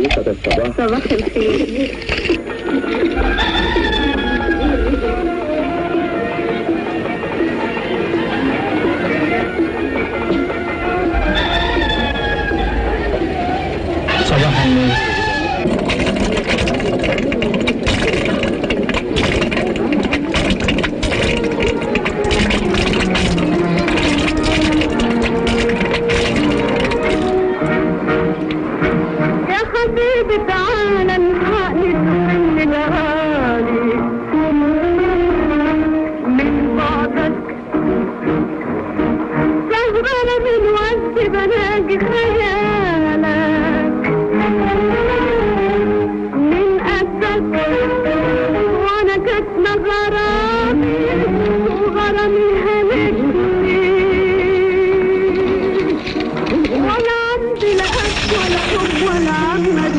حديقة الصباح. صباح الخير. صباح النور. تعالى الحقني من الغالي من بعدك سهرانة من وقت بلاقي خيالك من قدك وانا كتنا غرامي وغرامي هلكني ولا عندي لا أكل ولا حب ولا عمل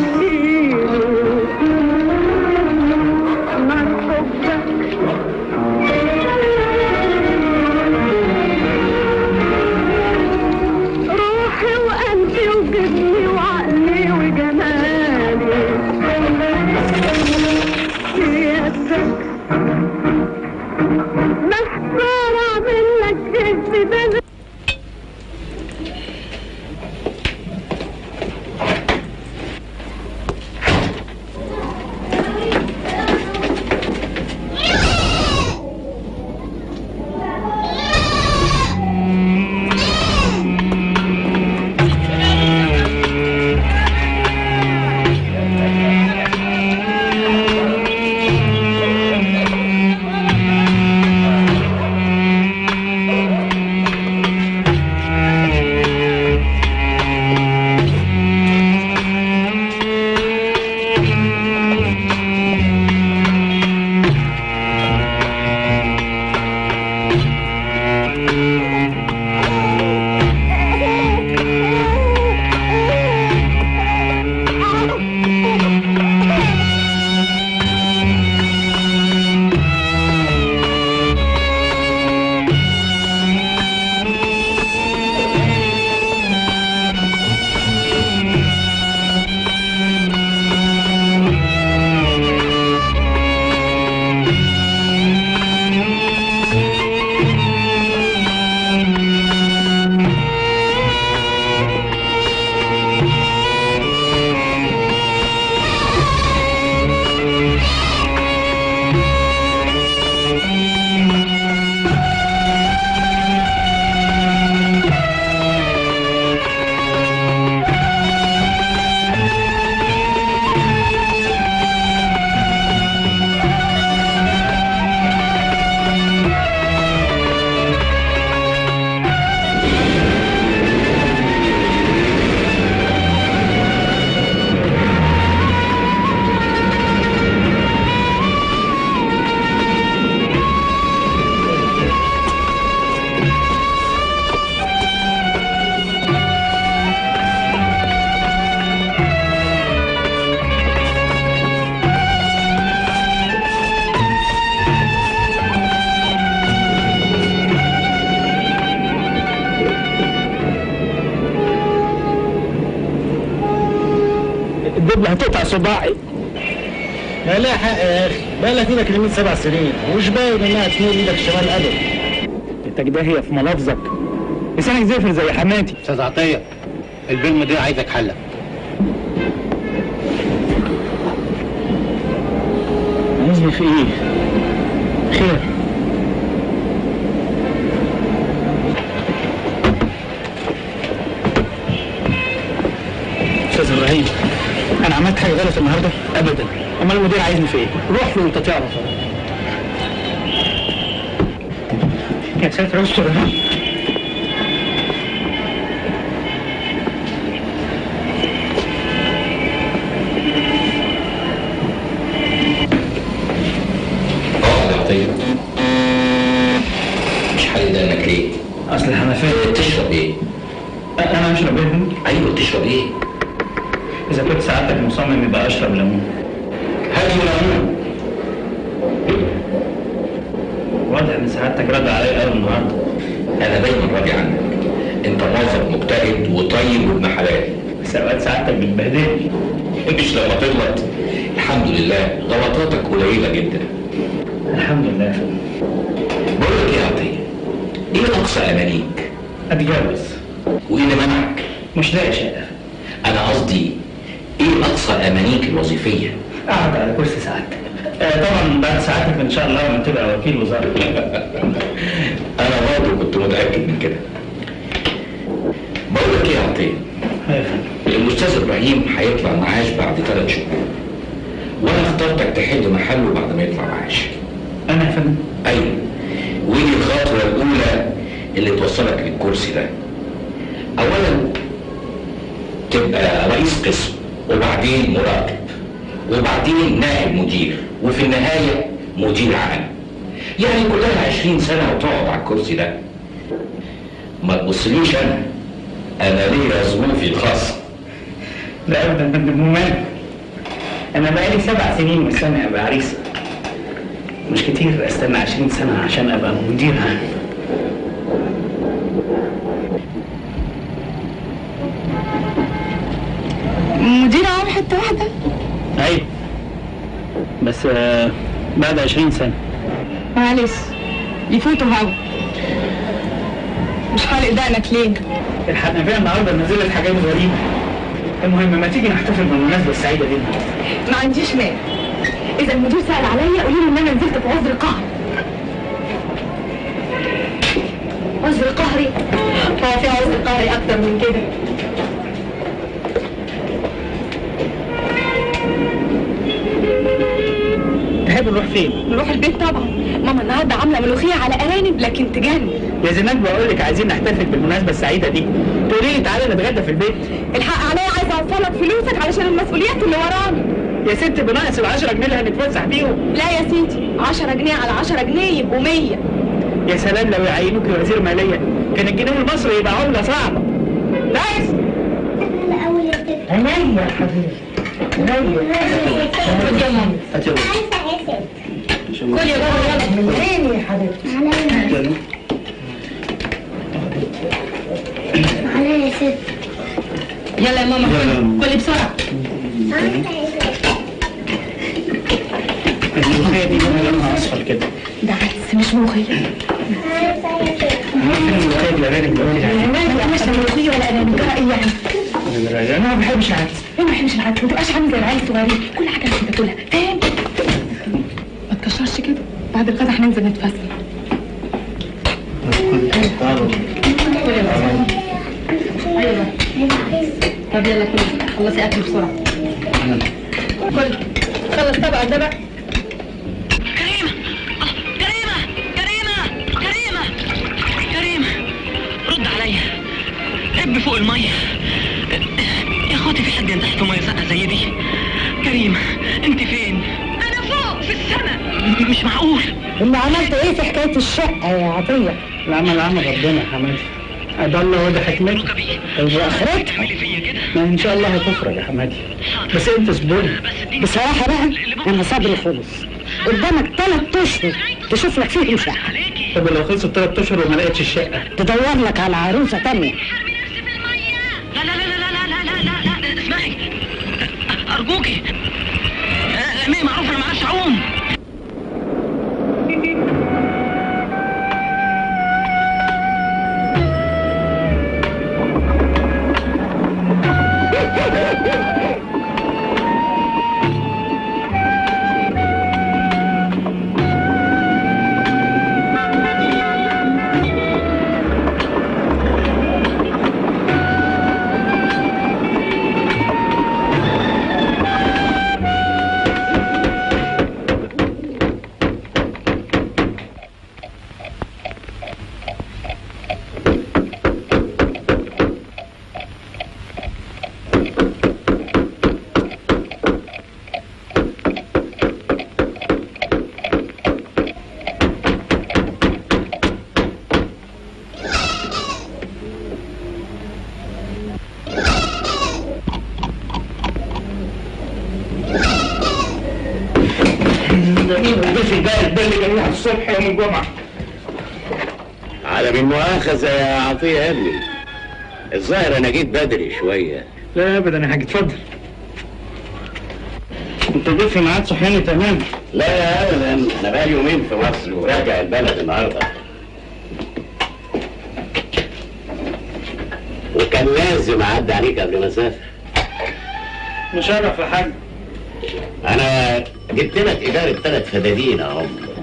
الدبلة هتقطع صباعي. ما لها حق يا اخي، بقى لها فينا كلمة 7 سنين ومش باين انها تميل ايدك الشمال ابدا. التجداهية في ملافظك، لسانك زفر زي حماتي. استاذ عطية، البلم دي عايزك حلة. عايزني في ايه؟ خير. استاذ ابراهيم، انا عملت حاجه غلط النهارده؟ ابدا. امال المدير عايزني في ايه؟ روح له وانت تعرف. يا ساتر استر يا رب. مش حل دمك ليه؟ اصل الحنفيه. تشرب ايه؟ انا اشرب ايه؟ ايوه تشرب ايه؟ اذا كنت سعادتك مصمم يبقى اشرب ليمون. هات ليمون. واضح ان سعادتك راضي عليا قوي النهارده. انا دايما راضي عنك، انت موظف مجتهد وطيب وابن حلال. بس اوقات سعادتك بتبهدلني. مش لما تغلط. الحمد لله غلطاتك قليله جدا. الحمد لله يا فندم. بقول لك يا عطيه، ايه اقصى امانيك؟ اتجوز. وايه اللي منعك؟ مش لاقي شقه. انا قصدي ايه اقصى امانيك الوظيفيه؟ اقعد على كرسي سعادتك. طبعا بعد سعادتك ان شاء الله لما تبقى وكيل وزاره. انا برضه كنت متاكد من كده. بقول لك ايه يا عطيه؟ يا فندم. الاستاذ ابراهيم هيطلع معاش بعد 3 شهور، وانا اخترتك تحل محله بعد ما يطلع معاش. انا يا فندم؟ ايوه، ودي الخطوه الاولى اللي توصلك للكرسي ده. اولا تبقى رئيس قسم، وبعدين مراقب، وبعدين نائب مدير، وفي النهايه مدير عام. يعني كلها 20 سنه وتقعد على الكرسي ده. ما تبصليش انا ليا ظروفي الخاصه. لا ابدا يا فندم، ومال؟ انا بقالي 7 سنين مستني ابقى عريس. مش كتير استنى 20 سنه عشان ابقى مدير عام. مدير عام حتة واحدة؟ ايوه، بس بعد 20 سنه. معلش يفوتوا هوا. مش حالق دقنك ليه؟ الحنفيه النهارده نزلت حاجات غريبه. المهم ما تيجي نحتفل بالمناسبه السعيده دي النهارده. ما عنديش مانع. إذا المدير سأل عليا قولي له إن أنا نزلت في عذر قهري. عذر قهري؟ هو في عذر قهري أكتر من كده؟ تحب نروح فين؟ نروح البيت طبعا. ماما النهارده عامله ملوخيه على ارانب لكن تجنن. يا زينات بقول لك عايزين نحتفل بالمناسبه السعيده دي، تقولي لي تعالى نتغدى في البيت. الحق عليا عايزه اوصلك فلوسك علشان المسؤوليات اللي ورانا. يا ست بناقص ال10 جنيه اللي هنتفسح بيهم. لا يا سيدي، 10 جنيه على 10 جنيه يبقوا 100. يا سلام لو يعينوكي وزير ماليه كان الجنيه المصري يبقى عمله صعبه. بس عينيا يا حبيبي. خد يا ماما. كل يا بابا يلا. من عيني يا حبيبتي. عليا يا ست. يلا يا ماما كلي بسرعه. الملوخيه دي لونها اصفر كده. ده عدس مش ملوخيه. الملوخيه بالارانب لا مش ملوخيه ولا ارانب. ايه يعني؟ انا ما بحبش العدس. ليه ما بحبش العدس؟ ما تبقاش عامل زي العيال الصغيرين، كل حاجه لازم تاكلها، فاهم؟ ما تكشرش كده، بعد الغدا هننزل نتفسح. ايوه طب يلا كلي، خلصي اكل بسرعه. كل خلص طبق ده بقى. كريمة رد عليا. اب فوق المية يا اخواتي، في حد تحت مية ساقعة زي دي؟ كريمة انت فين؟ انا فوق في السماء. مش معقول. اللي عملت ايه في حكايه الشقه يا عطيه؟ العمل عمل ربنا يا حماتي. ده الله وده حكمته. واخرتها تعملي فيا كده؟ ما ان شاء الله هتفرج يا حماتي، بس انت اصبري. بصراحه بقى انا صبري خلص. قدامك 3 اشهر تشوف لك فيهم شقه. طب لو خلصوا 3 اشهر وما لقيتش الشقه تدور لك على عروسه تانيه. لا لا لا لا لا لا لا لا اسمعي ارجوكي. مين معروف انا ما اعرفش اعوم. الصبح يوم الجمعة. على بالمؤاخذة يا عطية يا ابني، الظاهر انا جيت بدري شوية، لا ابدا يا حاج، اتفضل. انت جيت في ميعاد صحياني تمام. لا يا ابدا، انا بقالي يومين في مصر وراجع البلد النهارده، وكان لازم اعدي عليك قبل ما اسافر. مشرف يا حاج. انا جبت لك ايجار 3 فدادين اهو.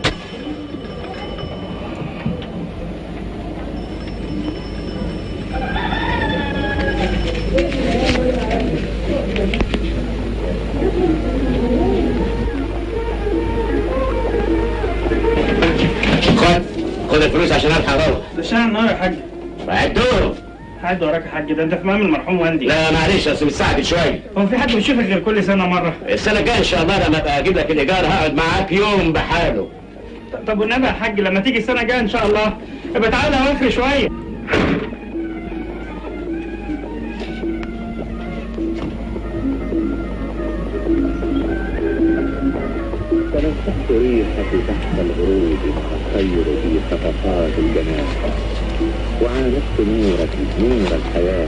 خد الفلوس عشان الحق اروح. ده شارع النهار يا حاج. بعدهم. حد وراك يا حاج؟ ده انت في مقام المرحوم والدي. لا معلش اصل مستعجل شويه. هو في حد بيشوفك غير كل سنه مره؟ السنه الجايه ان شاء الله لما ابقى اجيب لك الايجار هقعد معاك يوم بحاله. طب والنبي يا حاج لما تيجي السنه الجايه ان شاء الله ابقى تعالى اواخر شويه. تنفحت ريحة تحت الغروب الخير في صفقات الجنان، وعانقت نور الحياة.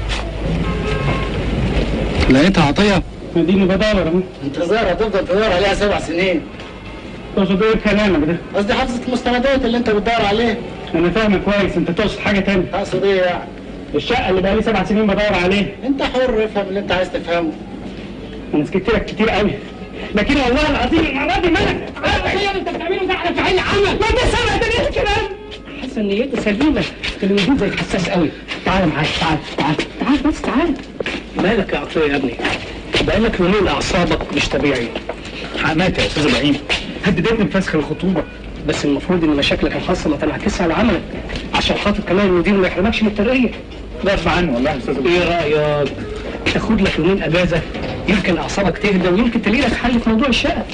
لقيتها عطية؟ اديني بدور اهو. انتظار هتفضل تدور عليها 7 سنين. تقصد ايه كلامك ده؟ قصدي حافظة المستندات اللي انت بتدور عليها. انا فاهمك كويس، انت تقصد حاجة تانية. تقصد ايه يعني؟ الشقة اللي بقالي 7 سنين بدور عليها. انت حر، افهم اللي انت عايز تفهمه. انا سكت لك كتير قوي، لكن والله العظيم المرة دي مالك؟ ايه اللي انت بتعمله ده على فعيل عمل؟ ما انت سامع ده الكلام؟ حاسس ان نيته سليمة، الوجود زي حساس قوي. تعال معايا، تعال بس تعال. مالك يا عطية يا ابني؟ بقالك يومين اعصابك مش طبيعي. حماتي يا استاذ ابراهيم هددتني بفسخ الخطوبة، بس المفروض ان مشاكلك الخاصة ما تنعكسش على عملك، عشان خاطر كمان المدير ما يحرمكش من الترقية. غصب عني والله يا استاذ ابراهيم. ايه رأيك؟ تاخد لك يومين اجازة، يمكن اعصابك تهدى ويمكن تلاقي لك حل في موضوع الشقة.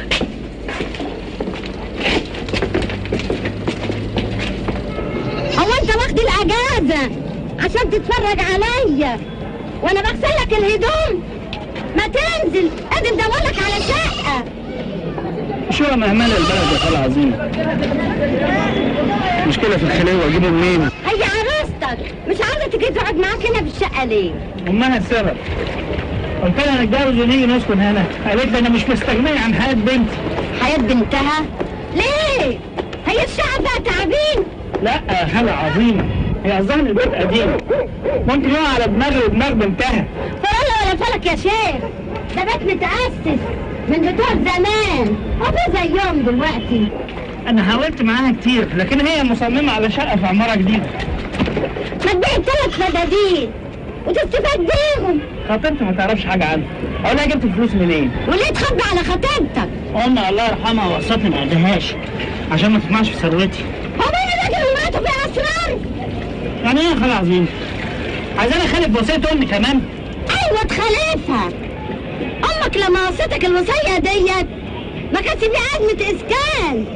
هو انت واخد الاجازة عشان تتفرج عليا وانا بغسل لك الهدوم؟ ما تنزل ادي ندور لك على شقة. شو مهملة البلد يا خالة عظيمة. مشكلة في الخلية اجيبه منين؟ هي عروستك مش عاوزة تيجي تقعد معاك هنا في الشقة ليه؟ امها السبب. قلت لها نتجوز ونيجي نسكن هنا، قالت لي انا مش مستغنية عن حياة بنتي. حياة بنتها؟ ليه؟ هي الشقة بقى تعبين؟ لا يا خالة عظيمة، هي قصدها ان البيت قديم، ممكن يقع على دماغي ودماغ بنتها. فلا ولا فلك يا شيخ، ده بيت متأسس من بتوع زمان، هو زيهم دلوقتي. انا حاولت معاها كتير لكن هي مصممة على شقة في عمارة جديدة. ما تبيع 3 فدادين وتستفاد بيهم. خطيبتي ما تعرفش حاجة عنها، اقول لها جبت الفلوس منين؟ وليه تخبي على خطيبتك؟ قلنا الله يرحمها وصتني ما اديهاش عشان ما تطمعش في ثروتي. هو مين الراجل اللي مراته فيها اسرار؟ يعني ايه يا خالة عظيم؟ عايزاني اخالف وصية امي كمان؟ ايوه تخالفها. امك لما وصيتك الوصية ديت ما كانش في أزمة اسكان.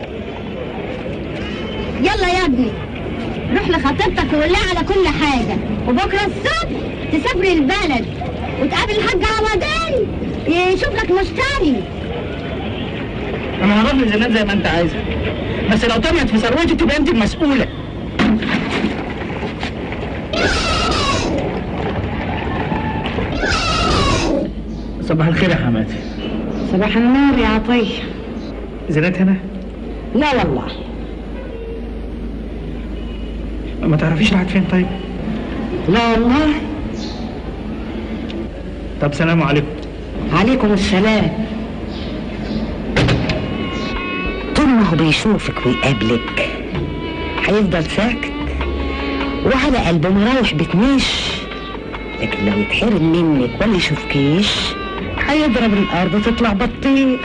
يلا يا ابني روح لخطيبتك وقول لها على كل حاجة، وبكرة الصبح تسافري البلد وتقابل الحاج عوضان يشوف لك مشتري. انا هروح لزينات زي ما انت عايزة، بس لو طمعت في ثروتي تبقى انت المسؤولة. صباح الخير يا حماتي. صباح النور يا عطية. زينات هنا؟ لا والله. ما تعرفيش راحت فين طيب؟ لا والله. طب سلام عليكم. عليكم السلام. طول ما هو بيشوفك ويقابلك هيفضل ساكت وعلى قلبه مراوح بتمش، لكن لو يتحرم منك ولا يشوفكيش هيضرب الارض وتطلع بطيخ.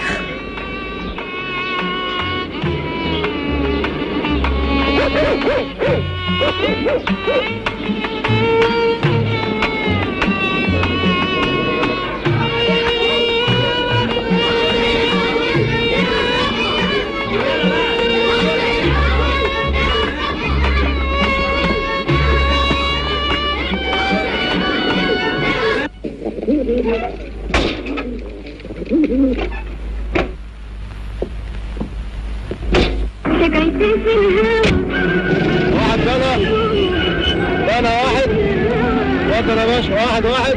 واحد سنة واحد اتفضل يا باشا، واحد واحد.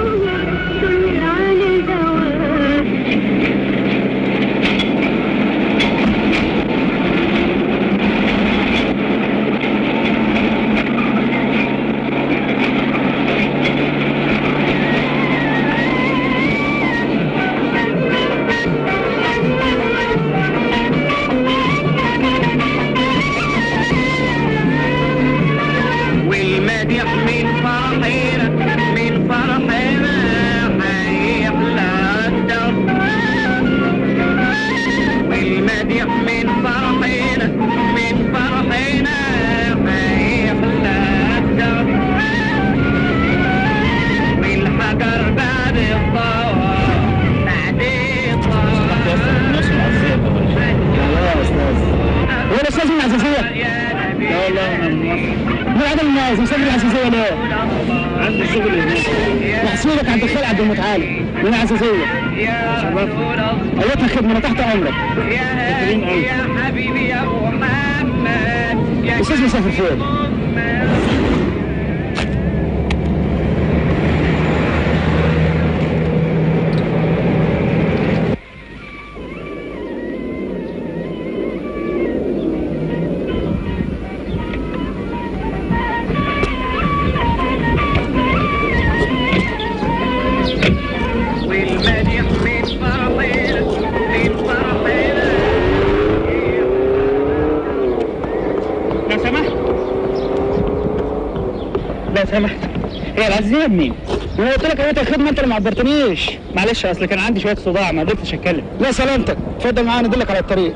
هي العزيزيه منين؟ انا قلت لك ايه الخدمه انت اللي ما عبرتنيش. معلش اصل كان عندي شويه صداع ما قدرتش اتكلم. لا سلامتك، اتفضل معانا ندلك على الطريق.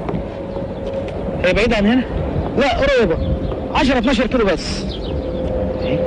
هي بعيده عن هنا؟ لا قريبه 10 12 كيلو بس. ايه؟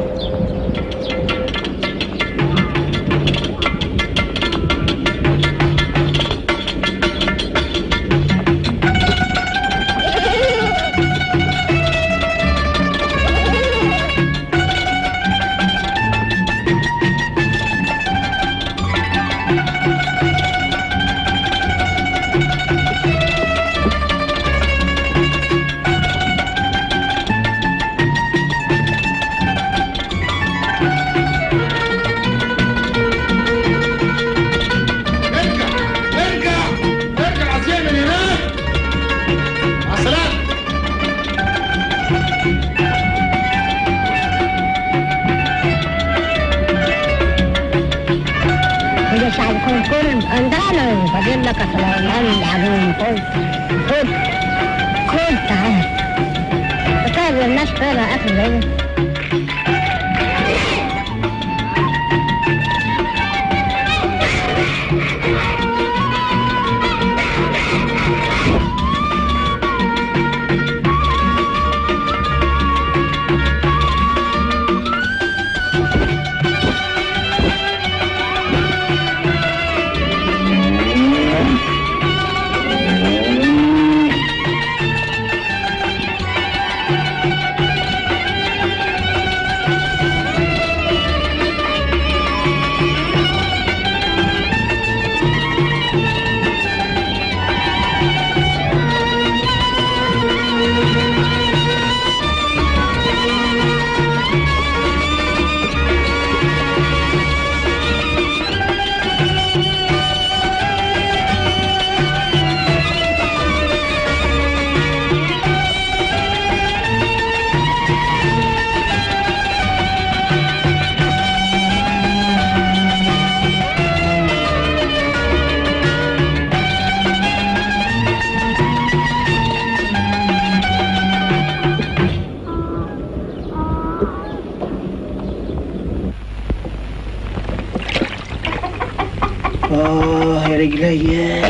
يا رجلي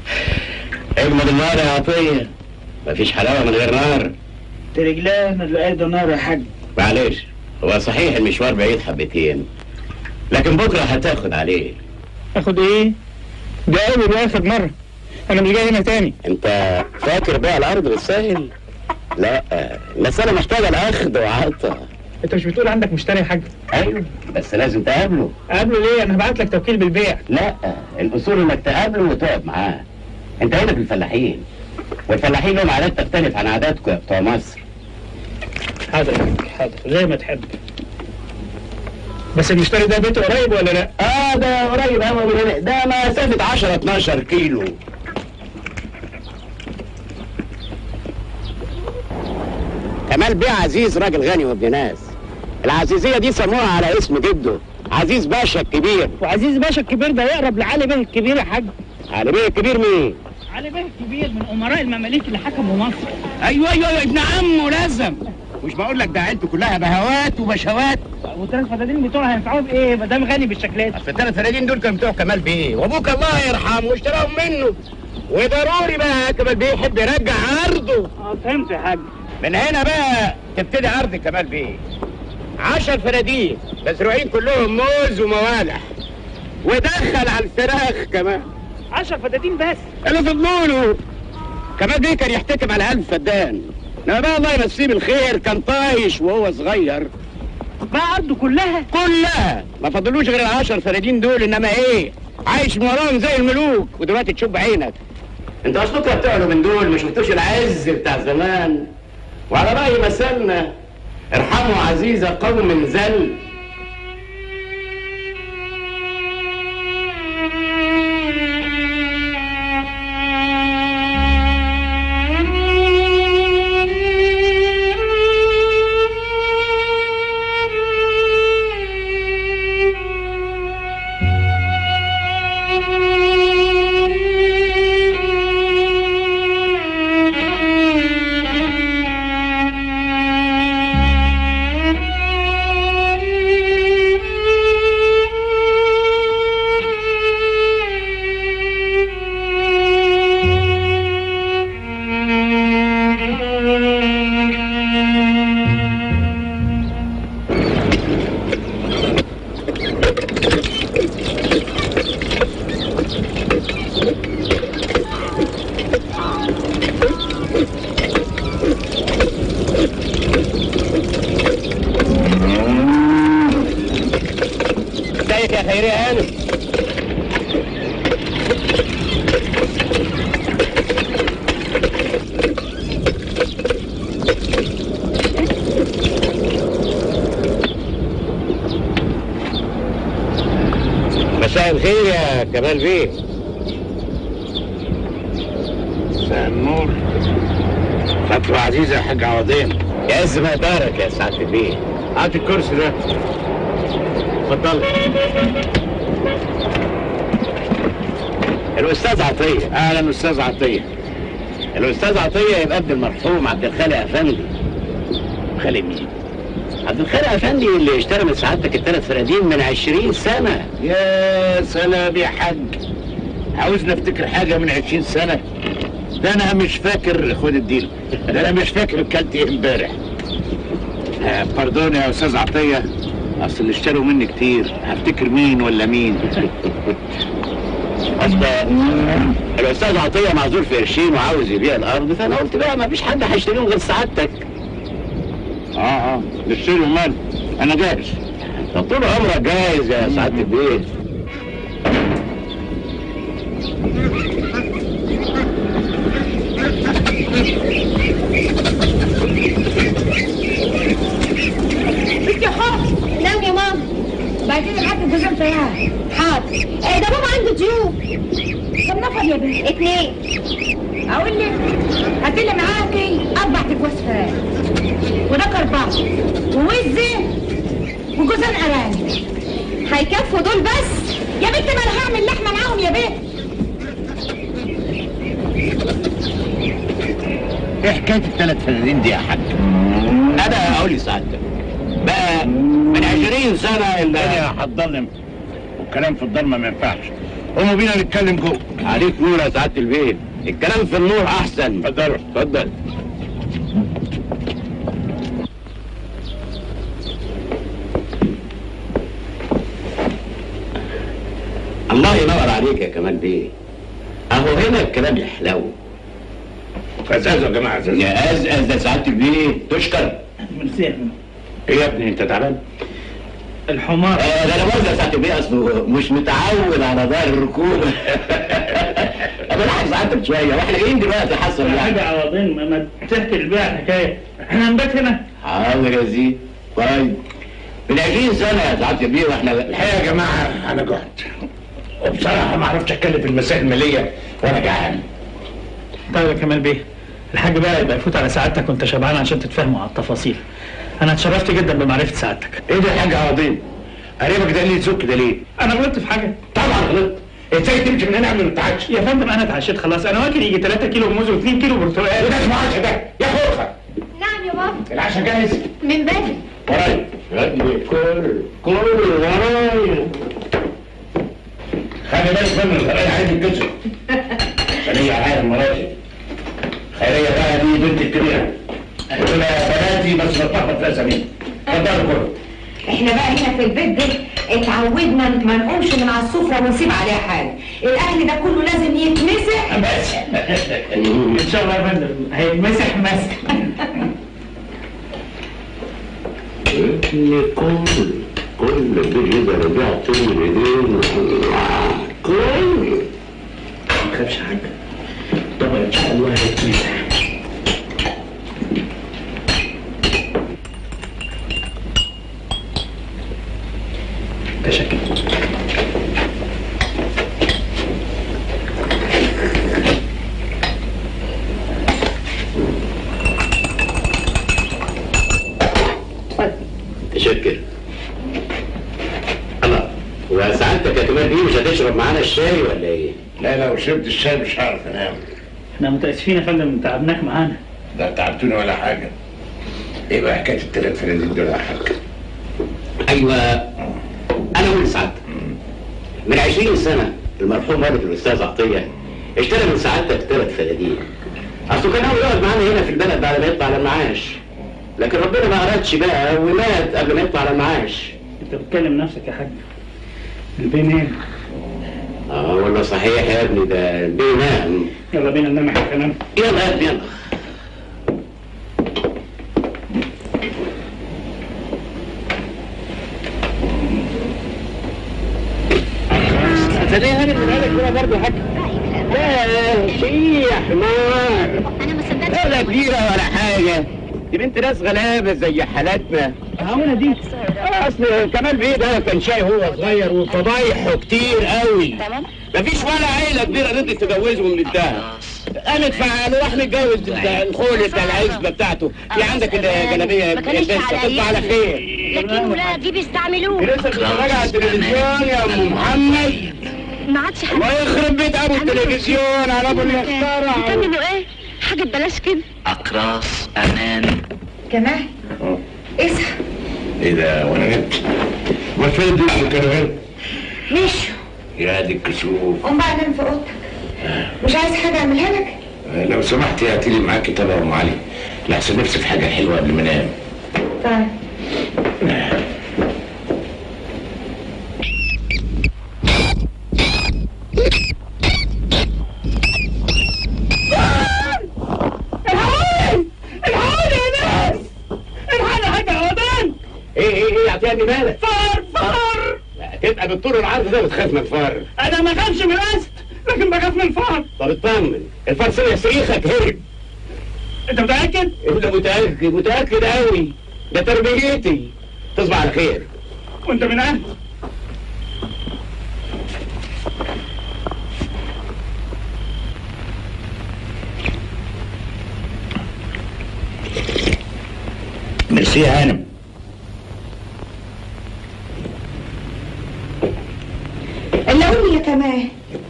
اجمد النار يا عطيه، مفيش حلاوه من غير نار. رجلينا اللي قايده نار يا حاج. معلش، هو صحيح المشوار بعيد حبتين، لكن بكره هتاخد عليه. اخد ايه؟ ده اول واخر مره، انا مش جاي هنا تاني. انت فاكر بقى الارض بالسهل؟ لا، المساله محتاجه لاخد وعطا. انت مش بتقول عندك مشتري يا حاج؟ ايوه بس لازم تقابله. اقابله ليه؟ انا هبعت لك توكيل بالبيع. لا، الاصول انك تقابله وتقعد معاه. انت هنا في الفلاحين، والفلاحين لهم عادات تختلف عن عاداتكم يا بتوع مصر. حاضر يا حاج، حاضر زي ما تحب. بس المشتري ده بيته قريب ولا لا؟ ده قريب قوي من هنا، ده مسافة 10-12 كيلو. كمال بيه عزيز راجل غني وابن ناس. العزيزية دي سموها على اسم جده عزيز باشا الكبير. وعزيز باشا الكبير ده يقرب لعلي بيه الكبير يا حاج. علي بيه الكبير مين؟ علي بيه الكبير من امراء المماليك اللي حكموا مصر. ايوه ابن عمه لازم. مش بقول لك ده عيلته كلها بهوات وبشوات. والثلاث فدادين بتوعه هينفعوه بايه ما دام غني بالشكل ده؟ اصل الثلاث فدادين دول كانوا بتوع كمال بيه، وابوك الله يرحمه اشتراهم منه. وضروري بقى كمال بيه يحب يرجع عرضه. فهمت يا حاج. من هنا بقى تبتدي عرض كمال بيه. 10 فناديل مزروعين كلهم موز وموالح، ودخل على الفراخ كمان 10 فدادين بس اللي فضلوا له. كمال بيه كان يحتكم على 1000 فدان، انما بقى الله يمسيه بالخير كان طايش وهو صغير. بقى ارضه كلها ما فضلوش غير ال10 فنادين دول، انما ايه عايش من وراهم زي الملوك. ودلوقتي تشوف بعينك انت اصلكوا بتوعوا من دول ما شفتوش العز بتاع زمان. وعلى رأي مثلنا ارحموا عزيز قوم ذل. يا خيري هانم. مساء الخير يا كمال بيه. مساء النور. فتوى عزيزة يا حاج عوضين. يعز مقدارك يا سعادة البيه. هات الكرسي ده. اتفضل. الأستاذ عطية. أهلا أستاذ عطية. الأستاذ عطية يبقى ابن المرحوم عبد الخالق أفندي. خالق مين؟ عبد الخالق أفندي اللي اشترى من سعادتك الثلاث فنادين من 20 سنة. يا سلام يا حاج. عاوزني افتكر حاجة من 20 سنة؟ ده أنا مش فاكر. خد الديل. ده أنا مش فاكر كلت إيه امبارح. باردون يا أستاذ عطية، أصل اللي اشتروا مني كتير، هفتكر مين ولا مين؟ أصل الأستاذ عطية معذور في قرشين وعاوز يبيع الأرض، فأنا قلت بقى مفيش حد هيشتريهم غير سعادتك. نشتري ومال، أنا جاهز. طب طول عمرك جاهز يا سعادة البيت. بنت يا حاج نام يا ماما، بعدين الحاج الجزء بتاعها. حاضر. ده بابا عنده ضيوف. كم نفر يا بنت؟ 2. اقول لك هات لي معاكي 4 تجواز فراخ ودك 4 ووزه وجوزان ارانب. هيكفوا دول بس يا بنت؟ ما انا هعمل لحمه معاهم يا بنت. ايه حكاية الثلاث فنادين دي يا حاج؟ أنا أقول لسعادتك بقى من 20 سنة الدنيا هتضلم والكلام في الضلمة ما ينفعش. قوموا بينا نتكلم جوه. عليك نور يا سعادة البيت، الكلام في النور أحسن. اتفضلوا. اتفضل. الله ينور عليك يا كمال بيه. أهو هنا الكلام يحلو. أزاز يا جماعة، أزاز. يا أزاز يا سعادة البيه، تشكر. ميرسي. إيه يا ابني أنت تعبان؟ الحمار. ده أنا برضه يا سعادة البيه أصله مش متعود على ظهر الركوب. أنا لاحظ سعادتك شوية، وإحنا جايين دلوقتي حصل يعني. حاجة عوضين ما تحكي البيع الحكاية، إحنا هنبات هنا. حاضر يا زين. طيب من 20 سنه يا سعاده البيه واحنا الحقيقه يا جماعه انا جعت، وبصراحه ما عرفتش اتكلم في المسائل الماليه وانا جعان. طيب يا كمال بيه، الحاج بقى يبقى يفوت على سعادتك وانت شبعان عشان تتفاهموا على التفاصيل. انا اتشرفت جدا بمعرفه سعادتك. ايه ده يا حاج عوضين؟ قريبك ده اللي يزك ده ليه؟ انا غلطت في حاجه؟ طبعا غلطت. ازاي تمشي من هنا قبل ما تتعشى؟ يا فندم انا اتعشيت خلاص، انا واكل يجي 3 كيلو موز و2 كيلو برتقال. وده اسمه عشا ده يا خوخه. نعم يا بابا. العشاء جاهز؟ من بدري. ورايا يا ابني كل ورايا. خلي بالك من الخلايا عايز الجسم عشان هي عالم مراتي. خيريه بقى دي بنت الكبيره، قلت لها بناتي بس بتلخبط فيها سمين. اتفضلوا كله. احنا بقى هنا في البيت ده اتعودنا ما نقومش من على السفره ونسيب عليها حاجه، الاكل ده كله لازم يتمسح. بس ان شاء الله يا فندم هيتمسح مسح. ابني كل دي اذا رجعت من ايدين كل ما تخافش حاجه، طبعا ان شاء الله هيتمسح. تشكر. تشكر. الله، وسعادتك يا كمال بيه مش هتشرب معانا الشاي ولا ايه؟ لا لو شربت الشاي مش هعرف انام. احنا متاسفين يا فندم تعبناك معانا. لا تعبتوني ولا حاجه. ايه بقى حكايه الثلاث فناديل دول يا حاج؟ ايوه انا اقول لسعادتك من 20 سنه المرحوم والد الاستاذ عطيه اشترى من سعادتك 3 فناديل. اصله كان ناوي يقعد معانا هنا في البلد بعد ما يطلع على المعاش، لكن ربنا ما ارادش بقى ومات قبل ما يطلع على المعاش. انت بتكلم نفسك يا حاج. البيه نام. والله صحيح يا ابني، ده البيه نام. يلا بينا ننام احنا كمان. يلا يا ابني يلا. صدقني هاني من قالك كده برضه يا حاج. لا شيء حمار. انا ما صدقتش. ولا كبيرة ولا حاجة، دي بنت ناس غلابة زي حالاتنا. هاونا دي اصل كمال بيه ده كان شاي هو صغير وفضايحه كتير قوي. تمام. مفيش ولا عيلة كبيرة رضت تجوزه من الدهب. قامت فعلا راح متجوز الخول بتاع العزبة بتاعته. في عندك الجلابية بس تصبح على خير. لكن ولادي بيستعملوه. لسه بتتفرج على التلفزيون يا ام محمد؟ ما عادش حد. الله يخرب بيت ابو التلفزيون على ابو المخترع. بتعملوا ايه؟ حاجه ببلاش كده. اقراص امان. كمان اصحى. ايه ده وانا نمت؟ ما فين دول كانوا هنا؟ مشوا. يا دي الكسوف. قوم بقى نام في اوضتك. مش عايز حاجه اعملها لك؟ لو سمحتي هاتي لي معاكي طبق ام علي، لحسن نفسي في حاجه حلوه قبل ما انام. طيب. ايه اعطيني مالك؟ فار. تبقى بالطول العرض ده بتخاف من الفار. انا ما خافش من الاسد لكن بخاف من الفار. طب اطمن، الفار سمع صريخك هرب. انت متاكد؟ انت متاكد قوي، ده تربيتي. تصبح على خير. وانت من اهل. ميرسي يا هانم. اللي قول لي يا كمال.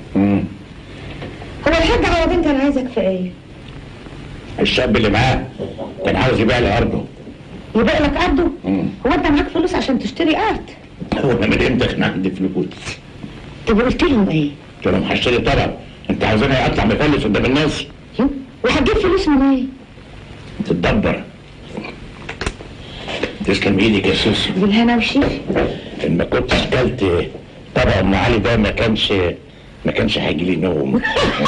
هو الحاج عوضين كان عايزك في ايه؟ الشاب اللي معاه كان عاوز يبيع لي ارضه. يبيع لك ارضه؟ هو انت معاك فلوس عشان تشتري ارض؟ هو انا من امتى كان عندي فلوس؟ طب قلت لهم ايه؟ قلت لهم هشتري طبعا. انت عاوزاني اطلع مفلس قدام الناس؟ وهتجيب فلوس من ايه؟ تتدبر. تسلم ايدك يا سوسو. بالهنا والشفا. ان ما كنتش كلت طبق ام علي ده ما كانش هيجي لي نوم.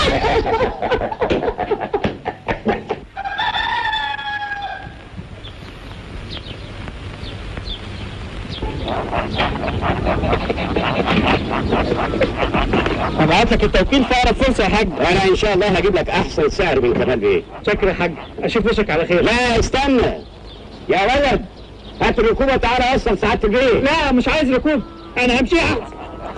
هبعت لك التوكيل في اقرب فرصه يا حاج، وانا ان شاء الله هجيب لك احسن سعر من كمال بيه. شكرا يا حاج، اشوف وشك على خير. لا استنى يا ولد، هات الركوبه وتعالى وصل سعاده البيه. لا مش عايز ركوب، انا همشي احسن.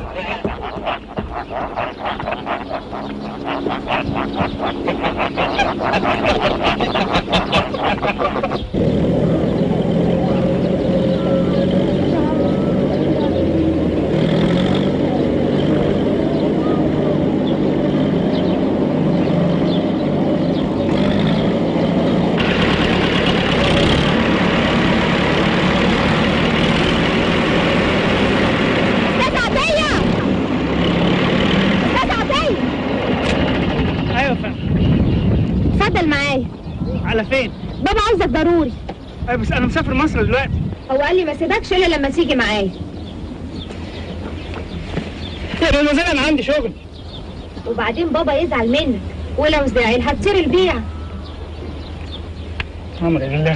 على فين؟ بابا عاوزك ضروري. بس انا مسافر مصر دلوقتي. هو قال لي ما سيبكش الا لما تيجي معايا. يا مدموزيل انا عندي شغل. وبعدين بابا يزعل منك، ولو زعل هتصير البيع. امر لله.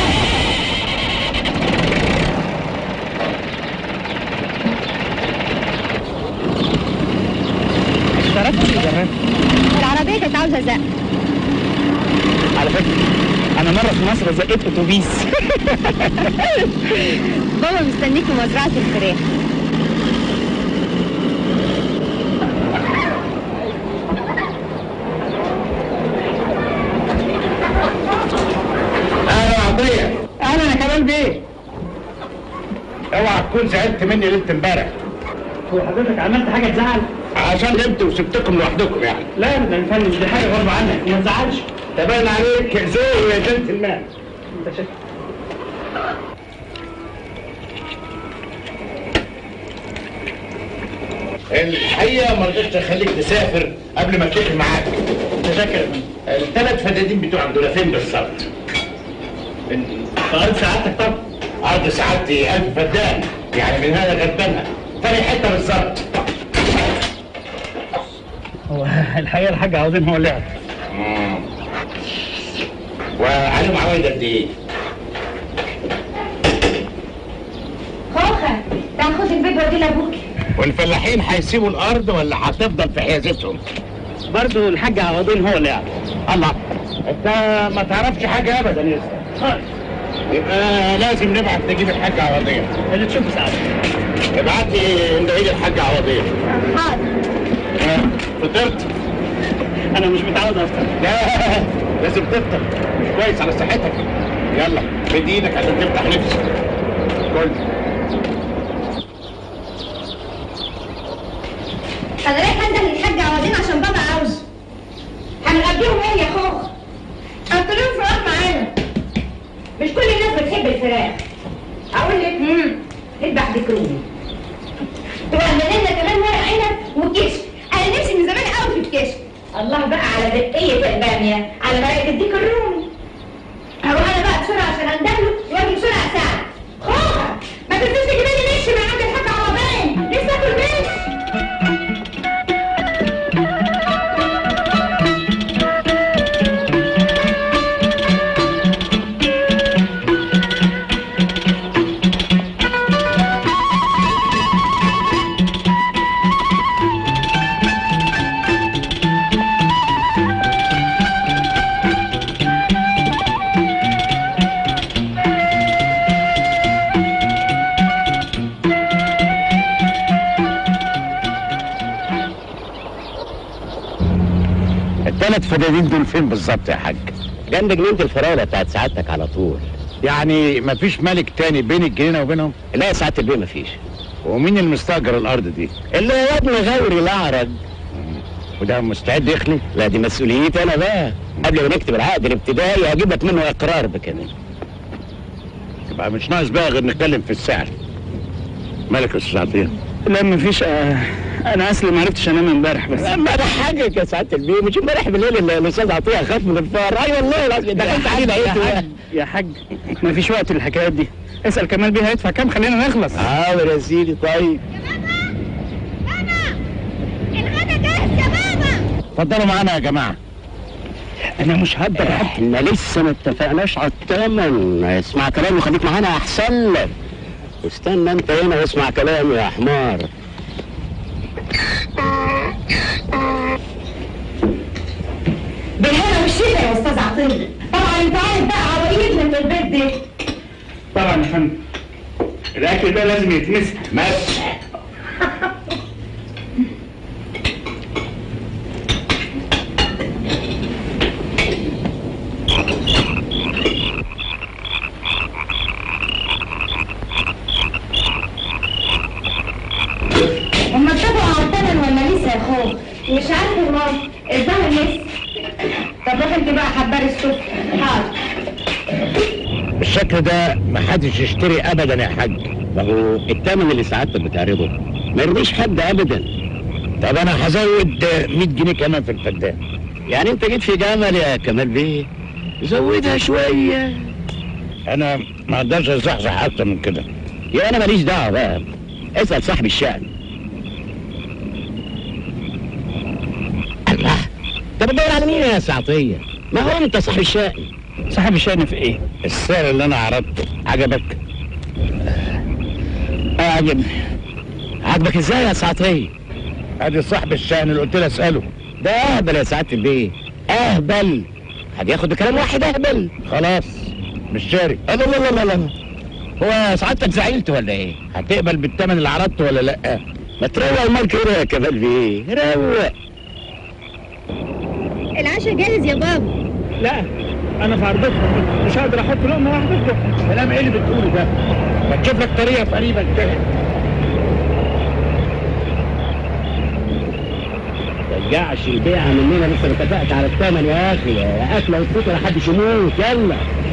اشتركت يا جماعه. العربيه كانت عاوزه زق. على فكره انا مره في مصر زقيت اتوبيس. بابا مستنيك في مزرعه الفراخ. اهلا عطيه. اهلا يا كمال بيه. اوعى تكون زعلت مني ليله امبارح. هو حضرتك عملت حاجه تزعل؟ عشان نمت وسبتكم لوحدكم يعني. لا ابدا يا فندم، دي حاجه غصب عنك، ما تزعلش. تبان عليك ذوق يا جنت المال. انت شايف؟ الحقيقه ما رضيتش اخليك تسافر قبل ما اتفق معاك. متشكر يا فندم. الثلاث فدادين بتوعك دول فين بالظبط؟ في ارض سعادتك طبعا. ارض سعادتي 1000 فدان، يعني من هنا لغدبانها. تاني حته بالظبط. هو الحقيقه الحاج عاوزين هو اللي يعرف. وعليهم عوايد قد ايه؟ خوخه تعال خد البيت ودي لابوك. والفلاحين هيسيبوا الارض ولا هتفضل في حيازتهم؟ برضه الحاج عوضين هو اللي يعرف. الله، انت ما تعرفش حاجه ابدا يا اسطى. يبقى لازم نبعت نجيب الحاج عوضيه. اللي تشوفه سعادتك. ابعت لي ندعي لي الحاج عوضيه. حاضر. فطرت؟ انا مش متعود افطر. لا لازم تفطر، مش كويس على صحتك. يلا مد ايدك عشان تفتح نفسك. كل انا رايح انده للحاج عوضين عشان بابا عاوزه. هنغديهم ايه يا خوخ؟ حط لهم فراخ معانا. مش كل الناس بتحب الفراخ. اقول لك اذبح بكرومي. تعمل لنا كمان ورق عنب وكشك. انا نفسي من زمان قوي في الكشك. الله بقى على دقية البامية، على مرقة الديك الرومي. هروح انا بقى بسرعة عشان اندهله واجي بسرعة اساعد. خوخة ما تنسيش تجيبي لي مش من عند الحاج عوضين، لسه اكل مش. الثلاث فدادين دول فين بالظبط يا حاج؟ جنب جنينه الفراوله بتاعت سعادتك على طول. يعني مفيش ملك تاني بين الجنينه وبينهم؟ لا يا سعاده البيه مفيش. ومين المستاجر الارض دي؟ اللي هو ابن غوري الاعرج. وده مستعد يخلي؟ لا دي مسؤوليتي انا بقى. قبل ما نكتب العقد الابتدائي هجيب لك منه اقرار بكمان. يبقى مش ناقص بقى غير نتكلم في السعر. مالك يا استاذ عطيه؟ لا مفيش. انا اصلي ما عرفتش انام امبارح بس. ما ده حاجه يا سعاده البيه، مش امبارح بالليل الاستاذ عطيه خاف من الفار. اي والله العظيم دخلت عليه لقيته. يا حاج مفيش وقت للحكايات دي. اسال كمال بيه هيدفع كام، خلينا نخلص. حاضر يا سيدي. طيب الغدا جاهز يا بابا. اتفضلوا معانا يا جماعه. انا مش هقدر. احنا لسه ما اتفقناش على الثمن. اسمع كلامي وخليك معانا احسن لك. واستنى انت هنا واسمع كلامي يا حمار. بالهنا والشفا يا استاذ عطيه. طبعا انت عارف بقى عوايدنا من البيت دي. طبعا يا فندم، الاكل ده لازم يتمسح. مسح. هما اتفقوا على الثمن ولا لسه يا اخويا؟ مش عارفه يا ماما، الظهر لسه. طب روح انت بقى حبار السكر. حاضر. بالشكل ده محدش يشتري ابدا يا حاج. ما هو الثمن اللي سعادتك بتعرضه ما يرضيش حد ابدا. طب انا هزود 100 جنيه كمان في الفدان. يعني انت جيت في جمل يا كمال بيه، زودها شويه. انا ما اقدرش اصحصح اكتر من كده. يا انا ماليش دعوه بقى، اسال صاحب الشأن. الله، انت بتدور على مين يا سعطيه؟ ما هو انت صاحب الشأن. صاحب الشأن في ايه؟ السعر اللي انا عرضته عجبك؟ عجبني. عجبك ازاي يا سعطيه؟ ادي صاحب الشأن اللي قلت له اساله. ده اهبل يا سعاده البيه، اهبل. حد ياخد بكلام واحد اهبل؟ خلاص مش شاري. لا لا لا لا، هو سعادتك زعلت ولا ايه؟ هتقبل بالثمن اللي عرضته ولا لا؟ ما تروق المال كده يا كمال بيه، روق. العشاء جاهز يا بابا. لا انا في عرضتكم، مش هقدر احط لقمه واحده في بقي. كلام ايه اللي بتقوله ده؟ ما تشوف لك طريقه في قريبك كده. رجعش البيعه مننا، لسه ما اتفقتش على الثمن يا اخي. يا اكله وتفوت ولا حدش يموت. يلا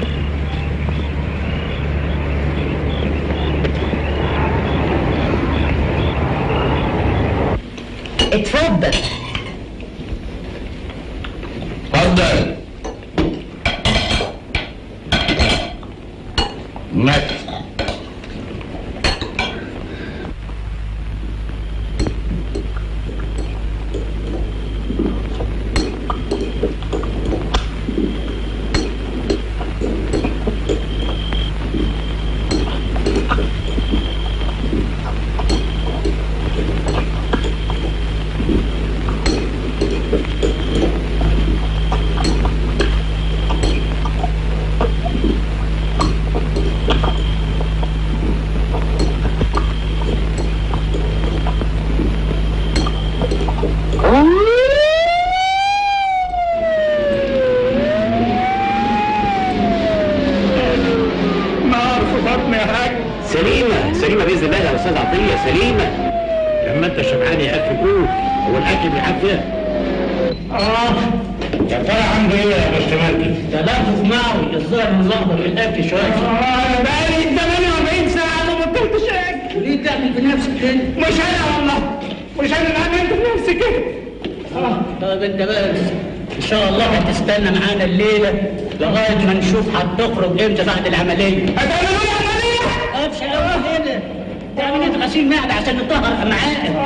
اتفضل. اتفضل. مات. سليمة بإذن الله يا أستاذ عطية، سليمة. لما أنت شبعان يا أخي قول، هو الأكل بالعافية؟ يا ترى عنده إيه يا باشمهندس؟ تلفظ معوي، الظاهر ملخبط في الأكل شوية. بقالي 48 ساعه ما بطلتش اكل. ليه تعمل بنفسك كده؟ مش انا والله، مش انا اللي عملت في نفسي كده. طيب أنت بس إن شاء الله هتستنى معانا الليلة لغاية ما نشوف هتخرج إمتى بعد العملية. هتعملوا لي عمليه؟ مش قوي كده، تعمل إيه غسيل معدة عشان نطهر أمعائك.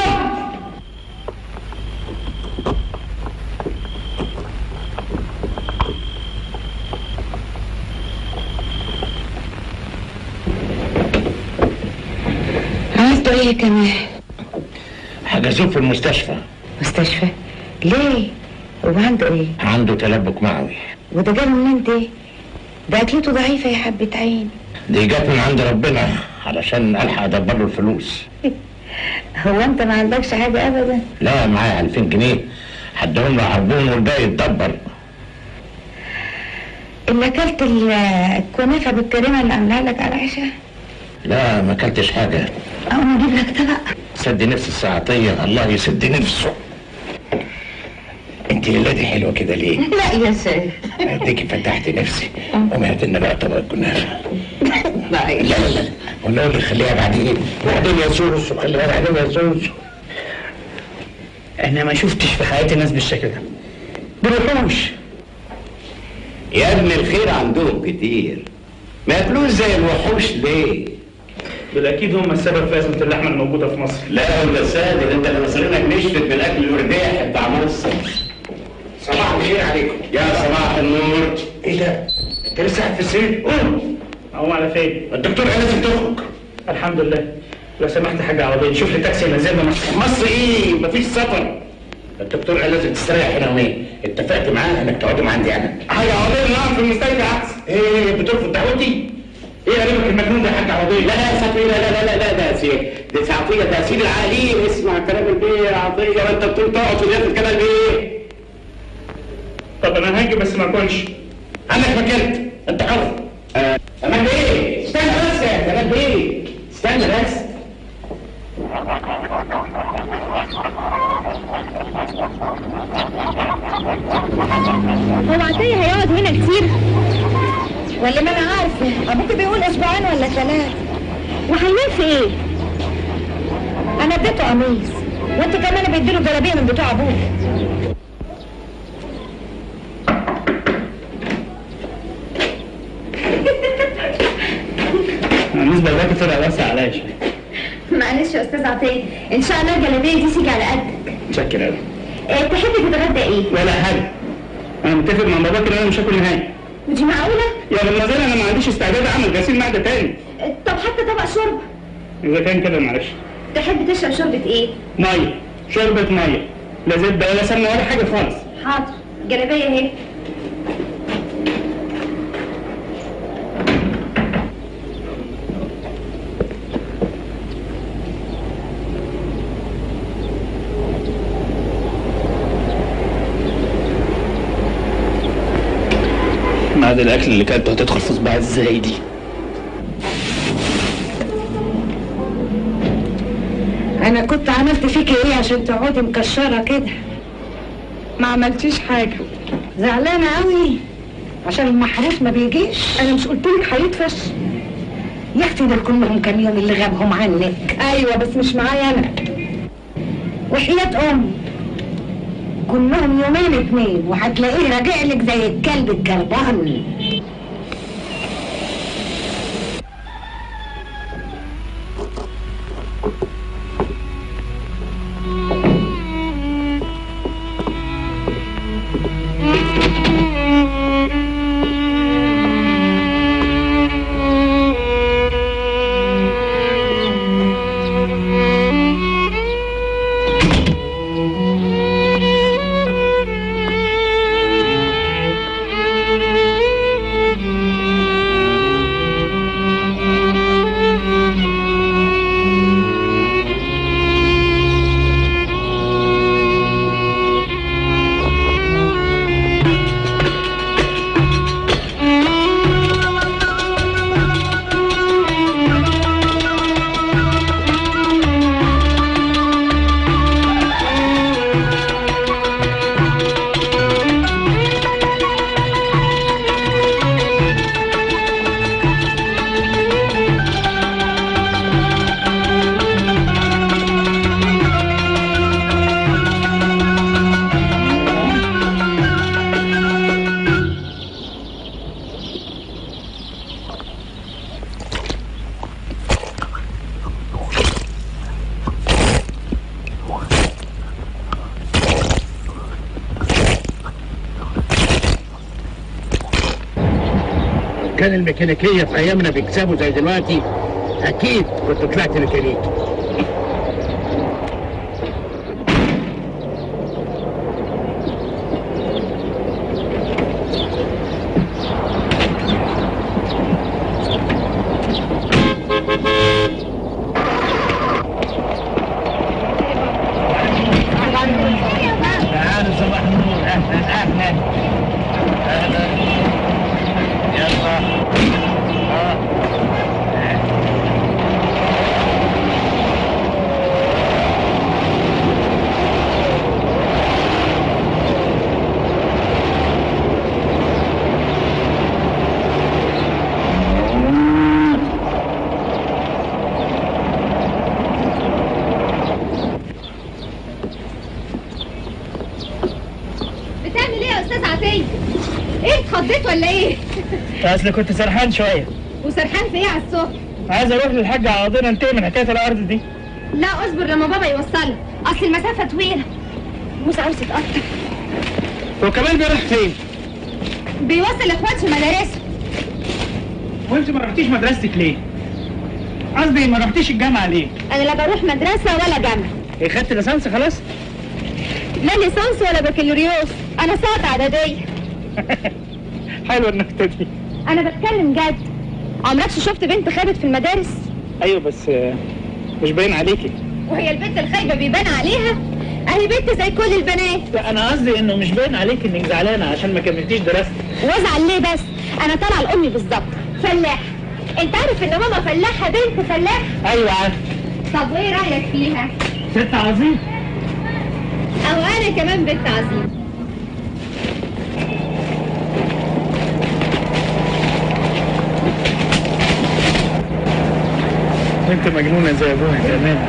عملتوا ايه يا كمال؟ حجزوه في المستشفى. مستشفى؟ ليه؟ وعنده ايه؟ عنده تلبك معوي. وده جاله منين ده؟ ده اكلته ضعيفه يا حبه عين. دي جت من عند ربنا علشان الحق ادبر له الفلوس. هو انت ما عندكش حاجه ابدا؟ لا معايا 2000 جنيه هديهم له عربون والباقي يتدبر. اللي اكلت الكنافه بالكريمه اللي عاملاها لك على العشاء؟ لا ما اكلتش حاجه. اقوم اجيب لك طبق. سد نفس الساعتيه، الله يسد نفسه. انت الليله دي حلوه كده ليه؟ لا يا سيد. اديكي فتحت نفسي. قومي هات لنا بقى طبق الكنافه. لا لا لا ولا اللي خليها بعدين يا سوسو، خليها بعدين يا سوسو. انا ما شفتش في حياتي ناس بالشكل ده. بروحوش. يا ابن الخير عندهم كتير، ما ياكلوش زي الوحوش ليه؟ دول اكيد هم السبب في ازمه اللحمه الموجوده في مصر. لا ولا سادة، انت اللي مصرينك نشفت بالاكل الورداح بتاع مصر. صباح الخير عليكم. يا صباح النور. ايه ده؟ انت لسه قاعد في السرير؟ قوم. اقوم على فين؟ الدكتور قال لازم تخرج. الحمد لله. لو سمحت حاجه عربيه، شوف لي تاكسي ينزلنا مصر. مصر ايه؟ مفيش سفر. الدكتور قال لازم تستريح هنا يومين، اتفقت معاه انك تقعدوا عندي انا. حاجه عربيه نقعد في المستشفى احسن. ايه بترفض دعوتي؟ ايه قريبك المجنون ده يا حاج عوضيه؟ لا لا سفينة، لا دي عطية، ده سيد العقلين. اسمع كلام البيه يا عطية، ما انت بتقول تقعد في ضيافة كلام البيه. طب انا هاجي بس ما اكلش. عندك مكانك انت حر. تمام بيه، استنى بس يا تمام بيه، استنى بس. هو عطية هيقعد هنا كتير؟ ولا ما انا عارفه، ابوك بيقول اسبوعين ولا 3. وهينام في ايه؟ انا اديته قميص، وانت كمان بيديله جلابيه من بتوع ابوك. بالنسبه لك طلع واسع عليا شويه. معلش يا استاذ عطيه، ان شاء الله الجلابيه دي تيجي على قدك. متشكر قوي. تحب تتغدى ايه؟ ولا حاجه. انا متفق مع باباك ان انا مش هاكل نهائي. ودي معقوله؟ يا بالنظر انا ما عنديش استعداد اعمل غسيل معده تاني. طب حتى طبق شوربه. اذا كان كده معلش. تحب تشرب شوربه ايه؟ ميه، شوربه ميه، لا زبده ولا سمنه ولا حاجه خالص. حاضر، جلابيه اهي. بعد الاكل اللي كانت هتدخل في صباعي ازاي دي؟ انا كنت عملت فيكي ايه عشان تقعدي مكشره كده؟ ما عملتيش حاجه. زعلانه قوي عشان المحروس ما بيجيش. انا مش قلتلك هيطفش؟ يا اختي دول كلهم كام يوم اللي غابهم عنك. ايوه بس مش معايا انا. وحياة امي كلهم يومين 2 وهتلاقيه راجع لك زي الكلب الجربان. كان الميكانيكية في أيامنا بيكسبوا زي دلوقتي أكيد كنت طلعت ميكانيكي. اصل كنت سرحان شويه. وسرحان في ايه على الصبح؟ عايز اروح للحاج عوضين انتهي من حكايه الارض دي. لا اصبر لما بابا يوصلك، اصل المسافه طويله. موس عاوز يتقطع. وكمان بيروح فين؟ بيوصل اخواتي مدارسه. وانت ما رحتيش مدرستك ليه؟ قصدي ما رحتيش الجامعه ليه؟ انا لا بروح مدرسه ولا جامعه. ايه خدت ليسانس خلاص؟ لا ليسانس ولا بكالوريوس، انا ساقطه اعداديه. حلوه النكته دي. انا بتكلم جد. عمرك شفت بنت خابت في المدارس؟ ايوه بس مش باين عليكي. وهي البنت الخايبه بيبان عليها؟ اهي بنت زي كل البنات. لا انا قصدي انه مش باين عليك انك زعلانه عشان ما كملتيش دراستك. وازعل ليه بس؟ انا طالعه لامي بالظبط فلاح. انت عارف ان ماما فلاحه بنت فلاح؟ ايوه عارف. طب وايه رايك فيها؟ ست عظيم. او انا كمان بنت عظيم. انت مجنونه زي ابوها كمان.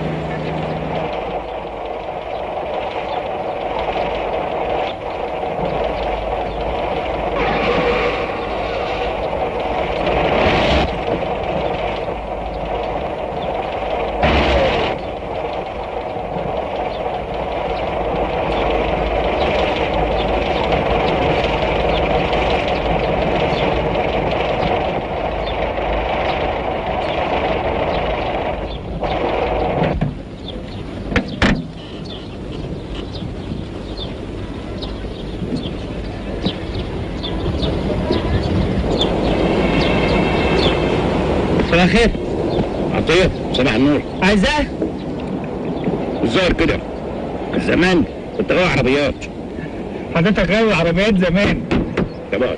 صباح الخير. عطية صباح النور. عايزاه؟ الظاهر كده زمان كنت غاوي عربيات. حضرتك غاوي عربيات زمان؟ تمام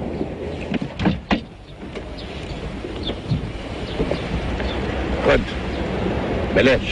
خد بلاش.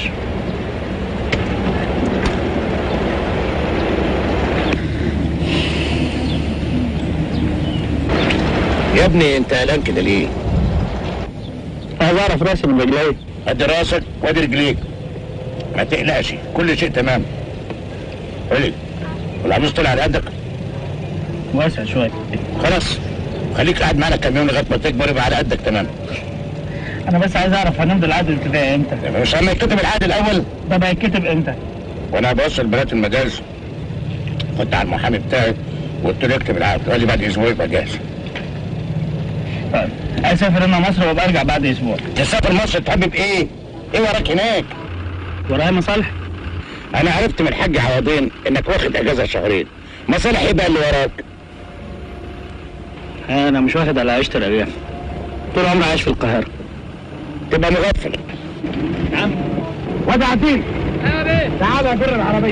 يا ابني انت قلقان كده ليه؟ عايز اعرف راسي من رجلي. قد راسك وادي رجليك، ما تقلقش كل شيء تمام. قولي والعروس طلع على قدك؟ واسع شويه. خلاص خليك قاعد معانا كام يوم لغايه ما تكبر يبقى على قدك تمام. انا بس عايز اعرف هنمضي العقد الابتدائي امتى؟ مش لما يتكتب العقد الاول؟ ده بقى يتكتب امتى؟ وانا بوصل بنات المدارس كنت على المحامي بتاعي وقلت له اكتب العقد، قال لي بعد اسبوع يبقى جاهز. طيب اسافر انا مصر وابقى ارجع بعد اسبوع. تسافر مصر تحب بايه؟ ايه وراك هناك؟ ورايا مصالح؟ انا عرفت من الحاج عوضين انك واخد اجازه شهرين. مصالح ايه بقى اللي وراك؟ انا مش واخد على عيشه الارياف، طول عمري عايش في القاهره. تبقى مغفل. نعم. واد عتيق. ايوه بيه. تعال يا بر العربيه.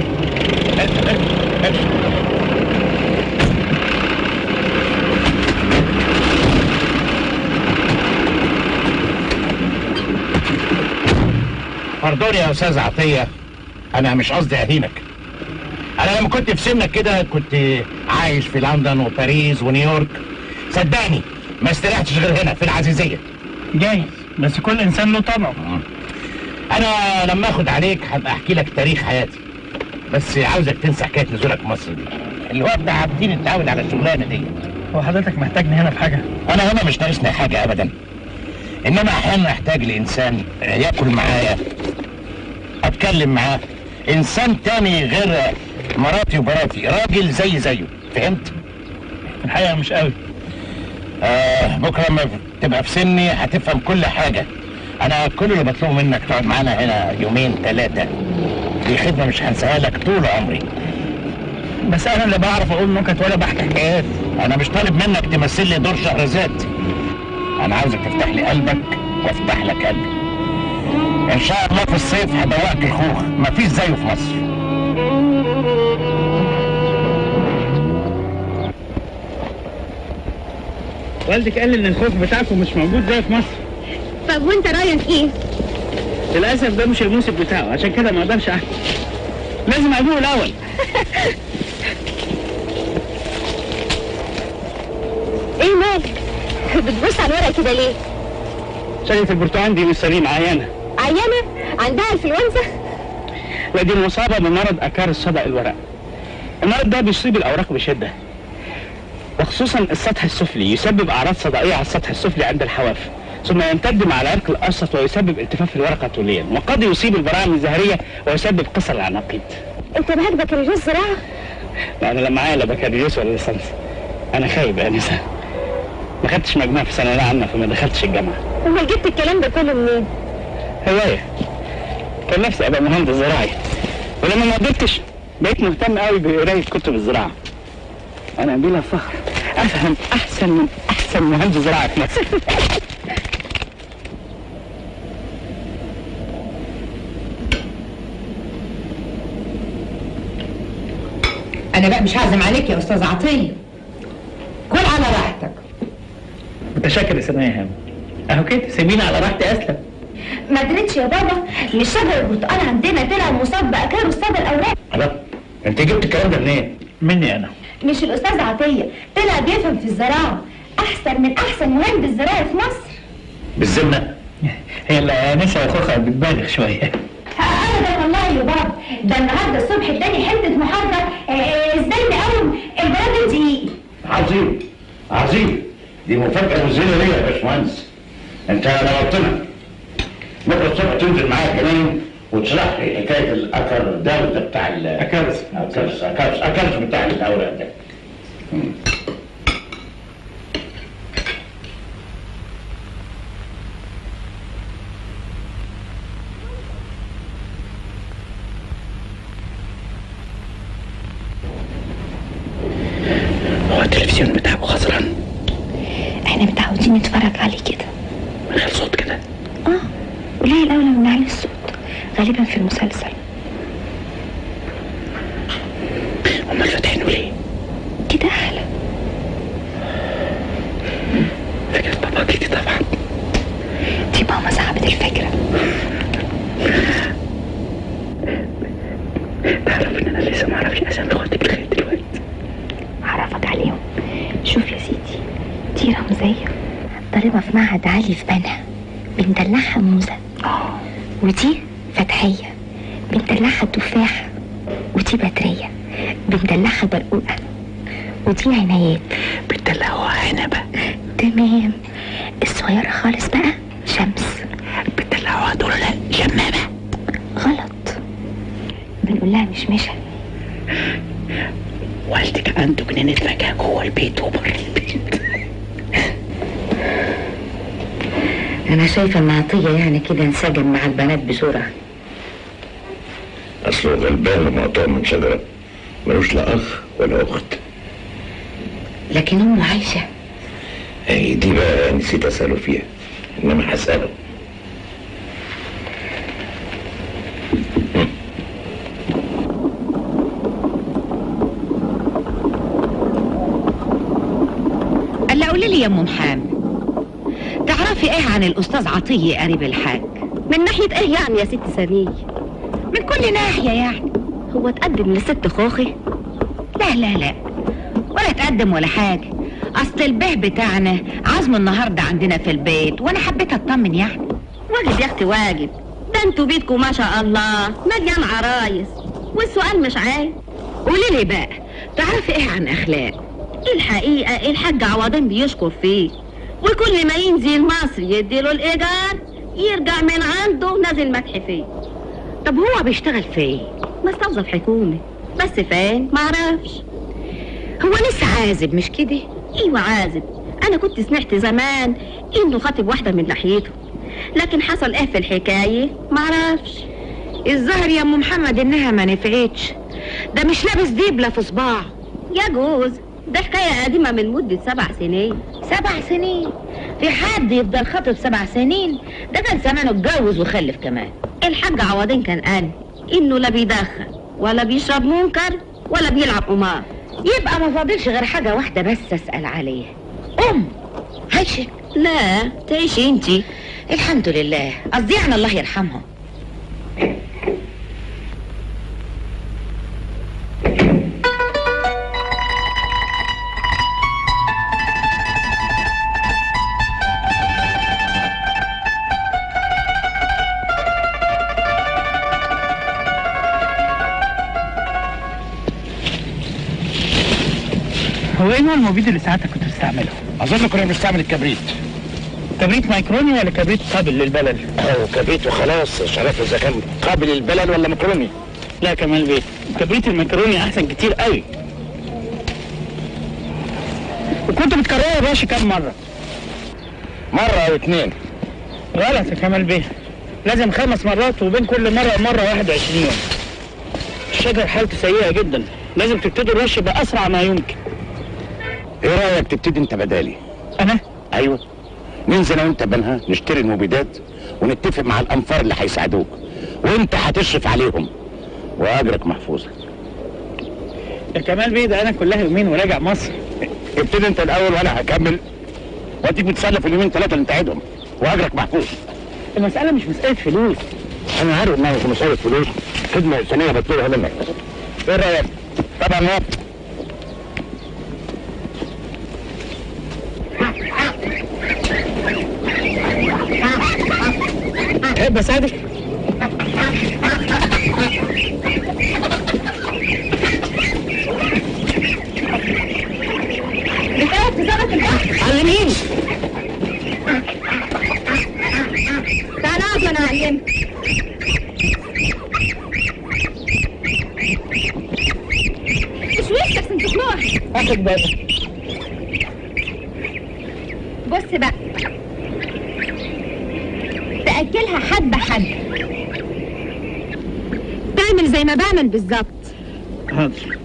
pardon يا استاذ عطيه، انا مش قصدي اهينك. انا لما كنت في سنك كده كنت عايش في لندن وباريس ونيويورك، صدقني ما استريحتش غير هنا في العزيزيه. جايز، بس كل انسان له طبعه. انا لما اخد عليك هبقى احكي لك تاريخ حياتي، بس عاوزك تنسى حكايه نزولك مصر دي، اللي هو ابن عابدين اتعود على الشغلانه دي. هو حضرتك محتاجني هنا في حاجه؟ انا هنا مش ناقصني حاجه ابدا، انما احيانا احتاج لانسان ياكل معايا، اتكلم معاه، انسان تاني غير مراتي وبراتي، راجل زيه. فهمت؟ الحقيقه مش قوي. بكره لما تبقى في سني هتفهم كل حاجه. انا كل اللي بطلبه منك تقعد معانا هنا يومين 3، دي خدمه مش هنساها لك طول عمري. بس انا اللي بعرف اقول نكت ولا بحكي حكايات. انا مش طالب منك تمثل لي دور شهرزاد، انا عاوزك تفتح لي قلبك وافتح لك قلبي. ان شاء الله في الصيف هدوقك الخوخ، مفيش زيه في مصر. والدك قال لي ان الخوخ بتاعكم مش موجود زي في مصر. طب وانت رايك ايه؟ للاسف ده مش الموسم بتاعه، عشان كده ما اقدرش احكي. لازم ادوقه الاول. ايه مالك؟ بتبص على الورق كده ليه؟ شجرة البرتقال دي مش سليمة، عيانة. عيانة؟ عندها انفلونزا؟ لا دي مصابة بمرض أكار الصدأ الورق. المرض ده بيصيب الأوراق بشدة، وخصوصا السطح السفلي، يسبب أعراض صدائية على السطح السفلي عند الحواف، ثم يمتد مع العرق الأوسط ويسبب التفاف الورقة طوليا، وقد يصيب البراعم الزهرية ويسبب قصر العناقيد. أنت معاك بكالوريوس زراعة؟ لا أنا لا معايا لا بكالوريوس ولا ليسانس. أنا خايب يا أنسة. ما خدتش مجموع في ثانوية عامة فما دخلتش الجامعة. أمال جبت الكلام ده كله منين؟ هواية. كان نفسي أبقى مهندس زراعي، ولما ما قدرتش بقيت مهتم قوي بقراية كتب الزراعة. أنا بلا فخر أفهم أحسن من أحسن مهندس زراعي في مصر. انا بقى مش هعزم عليك يا استاذ عطيه. كل على راحتك. متشكر يا سناء يا هام. اهو كده سيبيني على راحتي اسلم. ما دريتش يا بابا، مش شجر البرتقال عندنا طلع مصاب باكار استاذ الاوراق. الله، انت جبت الكلام ده منين؟ مني انا. مش الاستاذ عطيه طلع بيفهم في الزراعه، احسن من احسن مهندس زراعي في مصر. بالذمه؟ هي الانسه يا خوخه بتبالغ شويه. ابدا والله يا بابا، ده النهارده الصبح اداني حته محاضره ازاي نقوم البلد الدقيق. عظيم عظيم، دي مفاجاه مذهله ليا يا باشمهندس. انت نورتنا. بكره الصبح تنزل معايا كمان وتشرح لي حكايه الاكر ده بتاع اكرز بتاع الاوراق ده. هو التلفزيون بتاعه خسران؟ احنا متعودين نتفرج عليه كده من غير صوت كده؟ قليل قوي لما نعلي الصوت، غالبا في المسلسل. امال فاتحينه ليه؟ كده احلى. فكرة باباكي دي طبعا. دي ماما صاحبة الفكرة. تعرف ان انا لسه معرفش اسامي اخواتك لغاية دلوقتي. هعرفك عليهم. شوف يا سيدي، دي رمزية طالبة في معهد عالي في بنها، بندلعها موزة. ودي فتحية بندلعها تفاحة. ودي بدرية بندلعها برقوقة. ودي عنايات بتدلعوها عنبة. تمام. الصغيرة خالص بقى شمس بتدلعوها دول شمامة. غلط، بنقول لها مشمشة. والدك عنده جنينة فاكهة جوه البيت وبره البيت. أنا شايفة إن عطية يعني كده انسجم مع البنات بسرعة. اصله غلبان ومقطوع من شجره، ملوش لا اخ ولا اخت. لكن أمه عايشة. اي دي بقى نسيت اساله فيها، انما هساله. ألا قولي لي يا أم محمد، تعرفي إيه عن الأستاذ عطية قريب الحاج؟ من ناحية ايه يعني يا ست سنية؟ من كل ناحية يعني. هو اتقدم لست خوخي؟ لا لا لا، ولا تقدم ولا حاجة. أصل البيه بتاعنا عازمه النهاردة عندنا في البيت، وأنا حبيت أطمن يعني. واجب يا اختي واجب، ده انتوا بيتكم ما شاء الله مليان عرايس، والسؤال مش عيب. قولي لي بقى، تعرفي إيه عن أخلاق؟ الحقيقة الحاج عوضين بيشكر فيه، وكل ما ينزل مصر يديله الإيجار يرجع من عنده نازل مدح فيه. طب هو بيشتغل فين؟ مستوظف حكومي، بس فين معرفش. هو لسه عازب مش كده؟ ايوه عازب. انا كنت سمعت زمان انه خاطب واحدة من ناحيته، لكن حصل ايه في الحكاية معرفش. الظاهر يا ام محمد انها ما نفعتش، ده مش لابس ديبلة في صباعه. يجوز، ده حكاية قديمة من مدة 7 سنين. 7 سنين؟ في حد يفضل خاطب 7 سنين؟ ده كان زمانه اتجوز وخلف كمان. الحاج عوضين كان قال انه لا بيدخن ولا بيشرب منكر ولا بيلعب قمار. يبقى ما فاضلش غير حاجة واحدة بس اسأل عليها. عايشة؟ لا تعيشي انتي. الحمد لله، قصدي يعني الله يرحمها. هو ايه نوع المبيد اللي ساعتها كنت بتستعمله؟ اظن كنا بنستعمل الكبريت. كبريت ميكروني ولا كبريت قابل للبلل؟ كبريت وخلاص، مش عارف اذا كان قابل للبلل ولا ميكروني. لا كمال بيه، كبريت الميكروني احسن كتير قوي. وكنت بتكررها يا باشا كام مرة؟ مرة او 2. غلط يا كمال بيه، لازم 5 مرات، وبين كل مرة ومرة 21 يوم. الشجر حالته سيئة جدا، لازم تبتدي الرش بأسرع ما يمكن. ايه رأيك تبتدي انت بدالي؟ أنا؟ ايوه، ننزل انا وانت بنها نشتري المبيدات ونتفق مع الانفار اللي هيساعدوك، وانت هتشرف عليهم واجرك محفوظة. يا كمال بيه ده انا كلها يومين وراجع مصر. ابتدي انت الاول وانا هكمل، واديك بتسلف اليومين ثلاثه اللي انت قاعدهم واجرك محفوظ. المساله مش مساله فلوس. انا عارف انها مش مساله فلوس، خدمه انسانيه بطلبها منك. ايه رايك؟ طبعا موافق. ايه بساعدك؟ بتقعد تزغط البحر. علميني. تعال اقعد وانا اعلمك. مش وشك عشان تخنقها. اخد بالك. بص بقى، تأكلها حبة حبة، تعمل زي ما بعمل بالظبط. حاضر.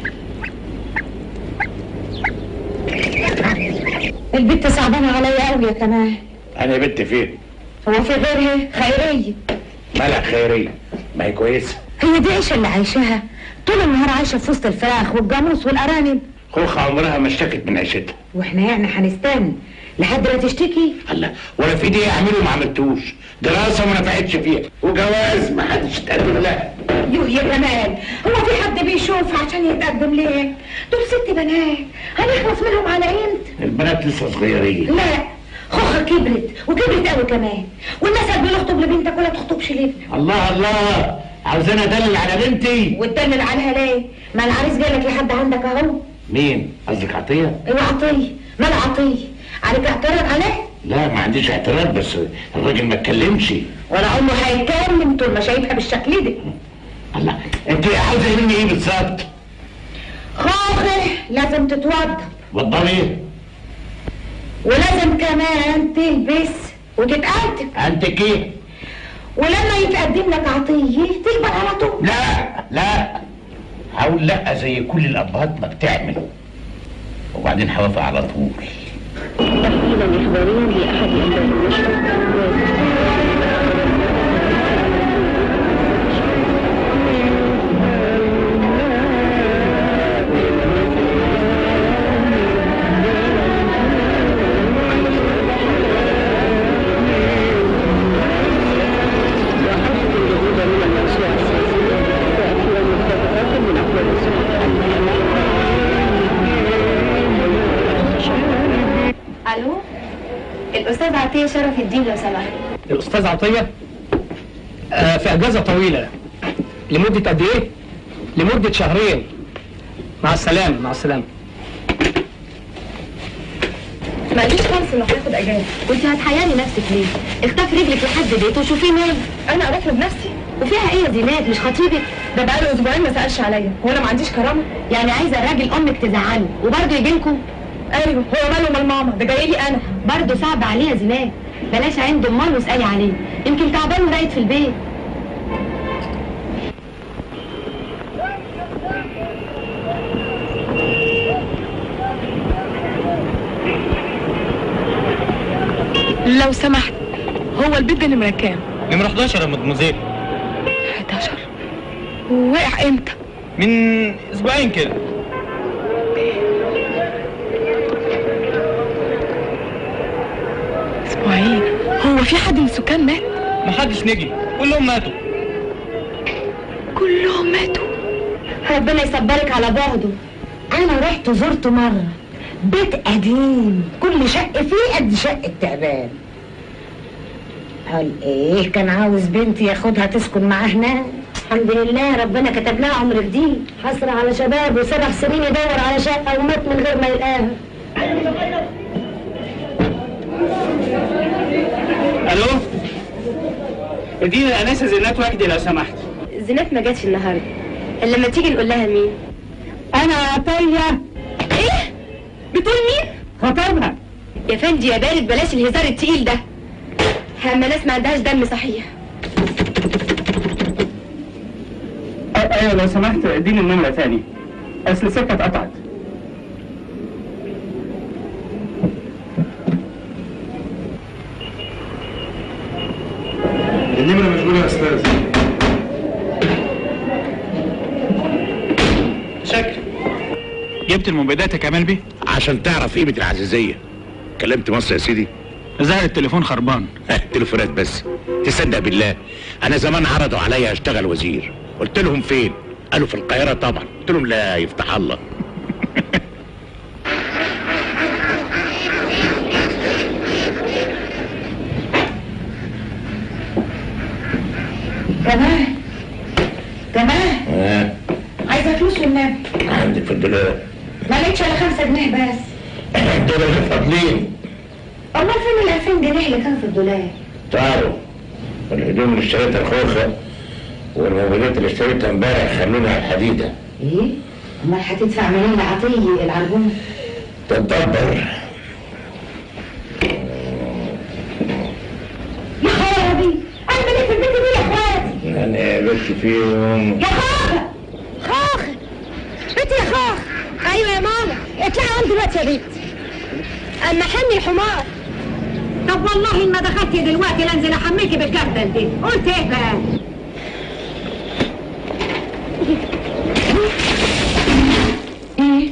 البت صعبانة عليا قوي يا كمال. انا بنت فين؟ هو في غيرها؟ خيرية. مالها خيريه؟ ما هي كويسه. هي دي عيشة اللي عايشاها طول النهار، عايشة في وسط الفراخ والجاموس والأرانب. خوخة عمرها ما اشتكت من عيشتها. واحنا يعني هنستنى لحد ما تشتكي؟ الله، ولا في ايدي اعمله وما عملتوش. دراسه ما نفعتش فيها، وجواز ما حدش اتقدم لها. يوه يا كمال، هو في حد بيشوف عشان يتقدم ليه؟ دول 6 بنات، هنخلص منهم على امتى؟ البنات لسه صغيرين. لا، خوخة كبرت وكبرت قوي كمان، والناس اللي بيخطب لبنتك ولا تخطبش لابنك. الله الله، عاوزاني ادلل على بنتي؟ وتدلل عليها ليه؟ ما العريس جالك لحد عندك اهو. مين؟ قصدك عطيه؟ ايوه عطيه، مال عطيه؟ عليك اعتراض عليه؟ لا ما عنديش اعتراض، بس الراجل ما اتكلمش. ولا عمره هيتكلم طول ما شايفها بالشكل ده. الله، انت عاوزه مني ايه بالظبط؟ خوخة لازم تتوضى. وضبي. ولازم كمان تلبس وتتأنتك. انتك ايه؟ ولما يتقدم لك عطيه تقبل على طول. لا لا، هقول لا زي كل الابهات ما بتعمل، وبعدين هوافق على طول. تحويلا إخباريا لأحد الأنباء. الو، الاستاذ عطيه شرف الدين لو سمحت. الاستاذ عطيه في اجازه طويله. لمده قد ايه؟ لمده شهرين. مع السلامه مع السلامه. ماليش خالص انك تاخد اجازه، وانت هتحيري نفسك ليه؟ اختفي رجلك لحد بيته وشوفيه مال. انا اروح له بنفسي؟ وفيها ايه يا زينات؟ مش خطيبك ده بقاله اسبوعين ما سالش عليا، هو انا ما عنديش كرامه؟ يعني عايزه الراجل امك تزعله وبرضه يجيلكوا؟ ايوه، هو ماله مال ماما؟ ده جاي لي انا. برضه صعب عليه يا زينات، بلاش عنده امال واسالي عليه، يمكن تعبان وراقد في البيت. لو سمحت، هو البيت ده نمرة كام؟ نمرة 11 يا مدموزيل. 11؟ ووقع امتى؟ من اسبوعين كده. اسبوعين؟ هو في حد من السكان مات؟ محدش نجي، كلهم ماتوا. كلهم ماتوا؟ ربنا يصبرك على بعده. انا رحت زرته مره، بيت قديم كل شق فيه قد شق التعبان. قال ايه، كان عاوز بنتي ياخدها تسكن معاه هناك. الحمد لله ربنا كتب لها عمر جديد، حسرة على شباب و7 سنين يدور على شقه ومات من غير ما يلاقيها. الو، اديني الانسه زينات وجدي لو سمحت. زينات ما جاتش النهارده، الا لما تيجي نقول لها مين. انا عطيه. ايه؟ بتقول مين؟ خطبها. يا فندي يا بارد، بلاش الهزار التقيل ده، اما ناس ما عندهاش دم صحيح. ايوه لو سمحت اديني النمره تاني، اصل السكه اتقطعت. النمره مشغوله يا استاذ. شكرا. جبت المبيدات يا كمال بيه؟ عشان تعرف قيمه العزيزيه. كلمت مصر يا سيدي؟ ظهر التليفون خربان. تليفونات بس. تصدق بالله انا زمان عرضوا عليا اشتغل وزير، قلت لهم فين؟ قالوا في القاهره طبعا، قلت لهم لا يفتح الله. كمان عايزه فلوس والنبي. عندك في الدولار؟ ما لقيتش الا 5 جنيه بس. الدولار فاضلين. امال فين ال 2000 جنيه اللي كان في الدولار؟ تعالوا الهدوم اللي اشتريتها الخوخه والموبايلات اللي اشتريتها امبارح خلوني على الحديده. ايه؟ امال هتدفع منين عطيه العربون؟ تتدبر. يا خرابي انا مالي في البيت دي يا اخواتي. انا قابلت فيهم. يا خوخه خوخه بنتي يا خوخه. ايوه يا ماما اطلعي عندي دلوقتي يا بنتي. اما حمي الحمار. طب والله ما دخلتي دلوقتي لانزل احميكي بالجردل دي. قلت ايه بقى؟ ايه؟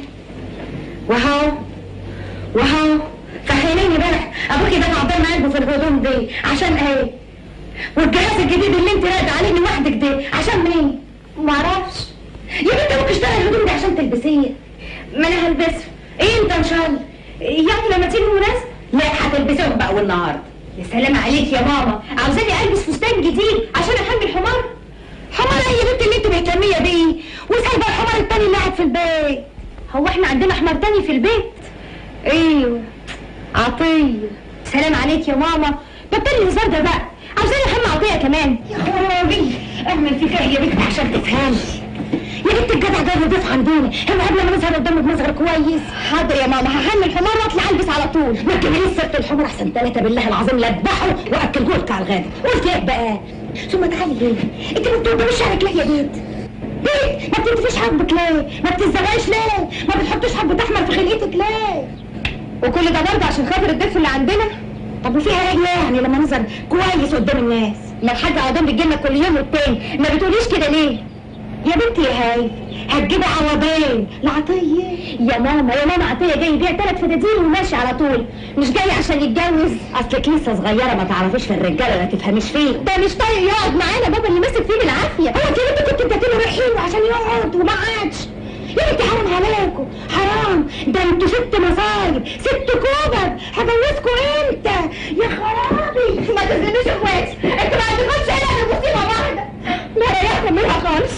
وهو فهميني بقى. ابوكي دفع عقبال ما قلبه في الهدوم دي عشان ايه؟ والجهاز الجديد اللي انت راقده عليه لوحدك ده عشان مين؟ معرفش. يا بنت ابوك اشترى الهدوم دي عشان تلبسيه. ما انا هلبسه. ايه انت ان شاء الله؟ يعني لما تيجي المناسبه؟ لا هتلبسهم بقى والنهارده. يا سلام عليك يا ماما، عاوزاني البس فستان جديد عشان احمي الحمار؟ حمار ايه يا بنت اللي انت مهتميه بيه؟ وسايبه الحمار التاني اللي قاعد في البيت. هو احنا عندنا حمار تاني في البيت؟ ايوه عطيه. سلام عليك يا ماما، بطلي الهزار ده بقى. عاوزاني احمي عطيه كمان؟ يا خرابي اعمل فيك ايه يا بنت عشان تفهمي؟ يا بنت الجدع ده ضيف عندنا، هو قبل ما نظهر قدامك مظهر كويس. حاضر يا ماما هحمل الحمار واطلع البس على طول. ما تجيبليش سيره الحمار احسن 3 بالله العظيم لا اذبحه واكله لك على الغدا. قلت ايه بقى؟ ثم تعالي ليه؟ انت ما بتوضبيش شعرك ليه يا بنت؟ ليه؟ ما بتنتفيش حبك ليه؟ ما بتزرعيش ليه؟ ما بتحطيش حبة احمر في خلقتك ليه؟ وكل ده برضه عشان خاطر الضيف اللي عندنا؟ طب وفيها ايه يعني لما نظهر كويس قدام الناس؟ ما الحاجة عوضان بتجيلنا كل يوم والتاني، ما بتقوليش كده ليه؟ يا بنتي يا هاي هتجيبي عوضين لعطيه. يا ماما عطيه جاي يبيع 3 فدادين وماشي على طول، مش جاي عشان يتجوز. اصلك لسه صغيره ما تعرفيش في الرجاله ما تفهميش فيه. ده مش طايق يقعد معانا بابا اللي ماسك فيه بالعافيه. هو انت يا بنتي كنت اديتيله رحيل عشان يقعد وما قعدش؟ يا بنتي حرام عليكم حرام، ده انتوا 6 مصايب 6 كوبر. هجوزكوا امتى يا خرابي؟ ما تزنوش اخواتي، انتوا ما عندكمش الا مصيبه واحده. لا ريحنا منها خالص.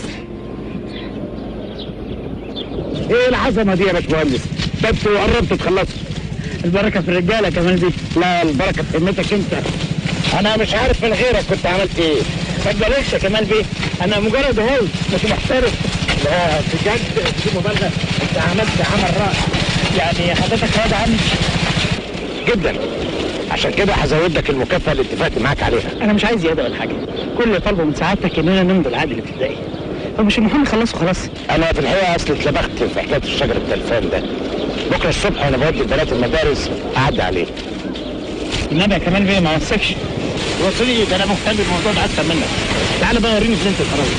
ايه العظمه دي يا باشمهندس؟ ده انتوا قربتوا تخلصوا. البركه في الرجاله كمان دي. لا البركه في همتك انت. انا مش عارف من غيرك كنت عملت ايه. ما تبالغش يا كمال بيه، انا مجرد هو مش محترف. لا بجد دي مبالغه، انت عملت عمل رائع. يعني حضرتك راضي عني؟ جدا. عشان كده هزود لك المكافاه اللي اتفقت معاك عليها. انا مش عايز زياده ولا حاجه، كل اللي طالبه من سعادتك اننا نمضي العقد الابتدائي. فمش المهم نخلصه خلاص. انا في الحقيقه اصل اتلبخت في حكايه الشجر التلفان ده. بكره الصبح وانا بودي البنات المدارس اعدي عليه. النبي يا كمال بيه ما وصكش. وصلي ده انا مهتم بالموضوع ده اكتر منك. تعالى بقى وريني في ليله الخراوي.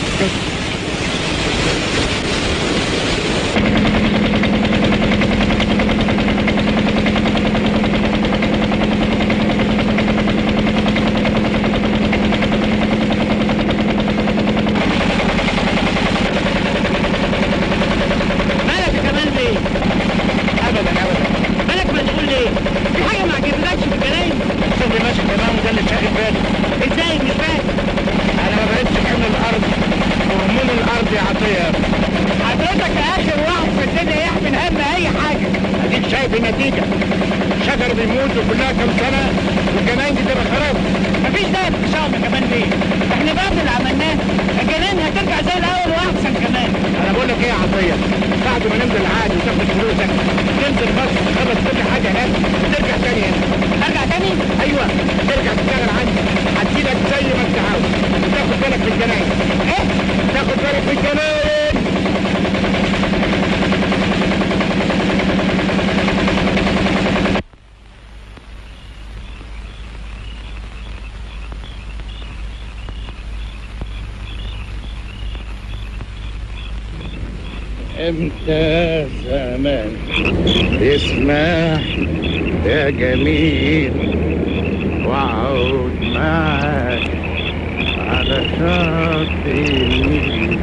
امتى زمان اسمع يا جميل واقعد معاك على شط النيل.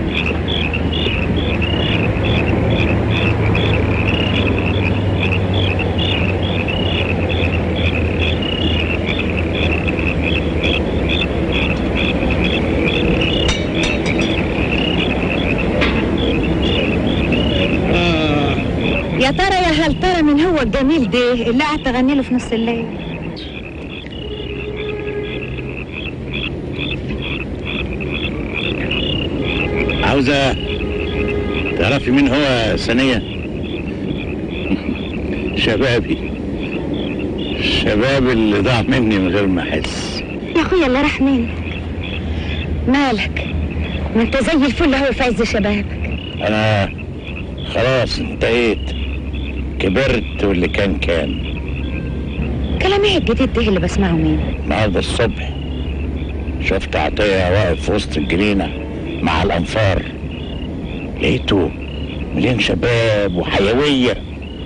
يا ترى يا هل ترى من هو الجميل ده اللي قاعد تغني له في نص الليل؟ عاوزة تعرفي مين هو ثانية؟ شبابي اللي ضاع مني من غير ما احس. يا اخويا اللي راح مني مالك؟ ما انت زي الفل اهو في عز شبابك. انا خلاص انتهيت، كبرت واللي كان كلام ايه الجديد ده اللي بسمعه مين؟ النهارده الصبح شفت عطية واقف في وسط الجنينة مع الأنفار، لقيته مليان شباب وحيوية.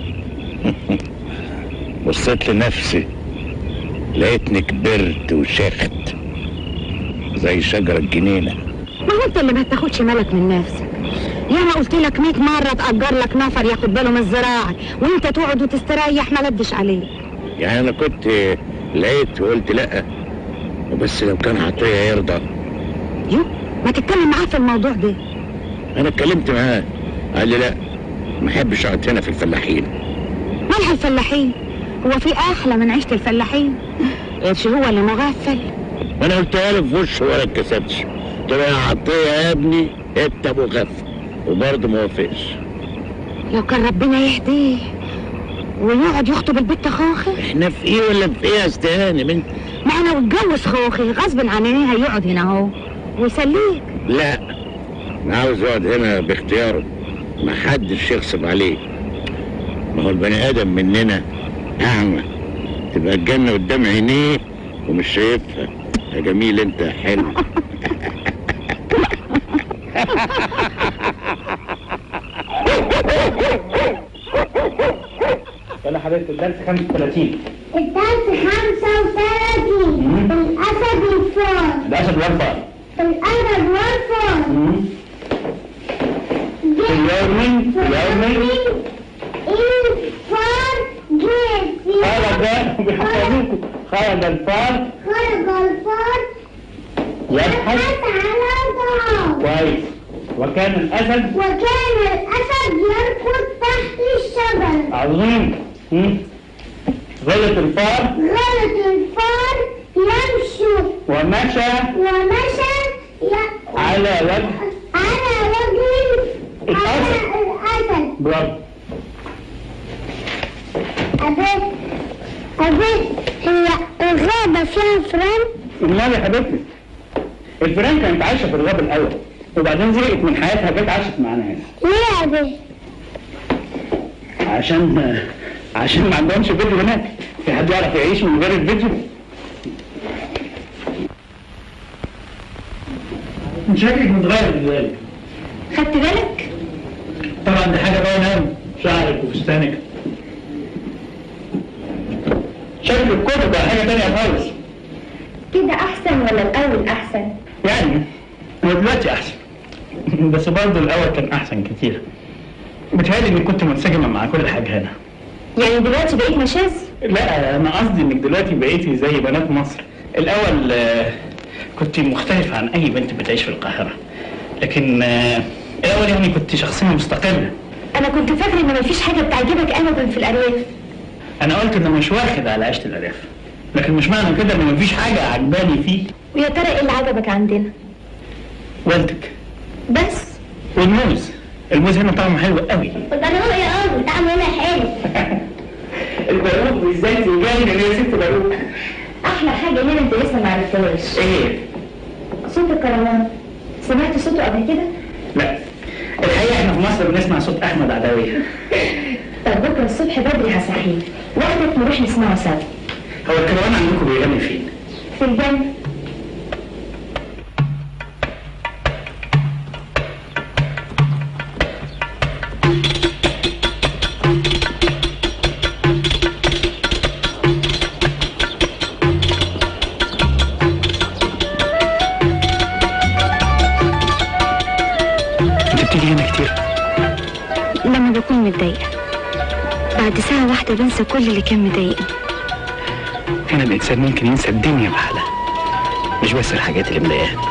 بصيت لنفسي لقيتني كبرت وشخت زي شجرة الجنينة. ما هو انت اللي ما تاخدش بالك من نفسك. يا ما قلت لك 100 مرة تأجر لك نفر ياخد باله من الزراعة وانت تقعد وتستريح ما لدش عليك. يعني انا كنت لقيت وقلت لا، بس لو كان عطية يرضى. يو ما تتكلم معاه في الموضوع ده. انا اتكلمت معاه قال لي لا ما احبش اقعد هنا في الفلاحين. مالها الفلاحين؟ هو في احلى من عيشة الفلاحين؟ قرش هو اللي مغفل. وانا قلتها له في وشه ولا اتكسبتش، قلت له يا عطية يا ابني انت مغفل، وبرضه ما وافقش. لو كان ربنا يهديه ويقعد يخطب البت خوخي. احنا في ايه ولا في ايه يا استهاني بنت؟ ما انا واتجوز خوخي غصب عن عينيه هيقعد هنا اهو ويسليك. لا انا عاوز يقعد هنا باختياره، ما حدش يغصب عليه. ما هو البني ادم مننا اعمى، تبقى الجنه قدام عينيه ومش شايفها. يا جميل انت يا حلو. يلا حبيبتي الدرس 35. الدرس 35. الأسد والفار. الأسد والفار. الأسد والفار. اليوم الفار جه. خرج الفار. يبحث على ضرب. كويس. وكان الأسد يركض تحت الشجرة. عظيم. غلط الفار يمشي ومشى على وجه الأسد. برافو. أبيت هي الغابة فيها فران؟ امال يا حبيبتي الفيران كانت عايشة في الغابة الأول وبعدين زهقت من حياتها جت عاشت معانا هنا. ليه يا أبي؟ عشان ما عندهمش فيديو هناك. في حد يعرف يعيش من غير الفيديو؟ شكلك متغير دلوقتي. خدت بالك؟ طبعا دي حاجة باينة أوي، شعرك وفستانك. شكل الكتب بقى حاجة تانية خالص. كده أحسن ولا الأول أحسن؟ يعني هو دلوقتي أحسن بس برضه الأول كان أحسن كتير. بتهيألي إني كنت منسجمة مع كل حاجة هنا. يعني دلوقتي بقيت مشاذ؟ لا أنا قصدي إنك دلوقتي بقيتي زي بنات مصر. الأول كنت مختلفة عن أي بنت بتعيش في القاهرة، لكن الأول يعني كنت شخصية مستقلة. أنا كنت فاكرة إن مفيش حاجة بتعجبك أبدا في الأرياف. أنا قلت إنه مش واخد على عيشة الأرياف، لكن مش معنى كده إن مفيش حاجة عجباني فيه. ويا ترى إيه اللي عجبك عندنا؟ والدك بس. الموز هنا طعمه حلو قوي. البرقوق يا أبو طعمه هنا حلو. البرقوق بالذات يجنن يا ست برقوق. أحلى حاجة هنا أنت لسه ما عرفتهاش. إيه؟ صوت الكروان. سمعت صوته قبل كده؟ لا الحقيقة احنا في مصر بنسمع صوت أحمد عدوية. طب بكرة الصبح بدري هصحيك، وقتك نروح نسمعه سوا. هو الكروان عندكم بيغني فين؟ في الجنة. بتيجي هنا كتير؟ لما بكون متضايقة، بعد ساعة واحدة بنسى كل اللي كان مضايقني. هنا الإنسان ممكن ينسى الدنيا بحالها، مش بس الحاجات اللي مضايقاه.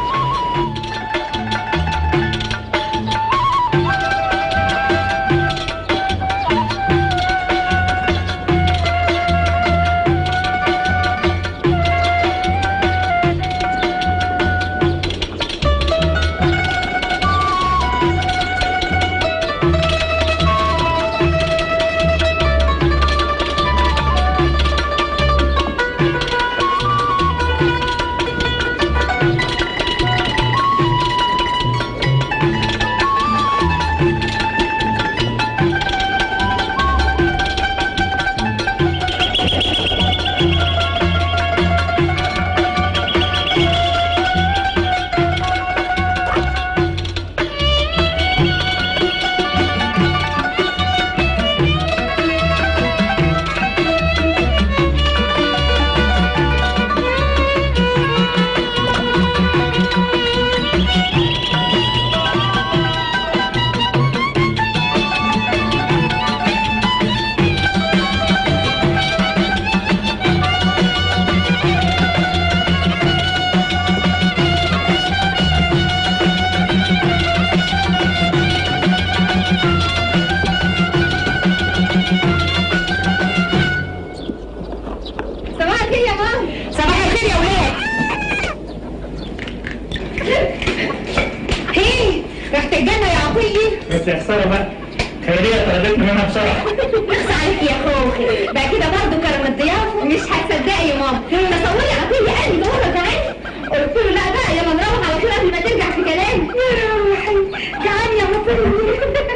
بس يا خساره بقى، خيريه طردتني منها بسرعه. اخس عليك يا خوخي، بقى كده برضه كرم الضيافه. مش هتصدقي يا ماما، تصوري عطيه قال لي دوره كمان. قلت له لا بقى يلا نروح على طول قبل ما ترجع في كلامي. يا روحي جعان يا مطر.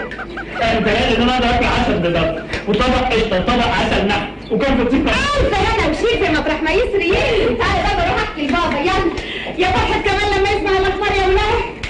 انت قال ان انا اقدر اكل عسل بضغط وطبق قشطه وطبق عسل نحل وكان فطير. سلامه وشيل في مطرح ما يسري. تعالى بقى نروح احكي لبابا. يلا يا فرحه كمان لما يسمع الاخبار يا ولاد.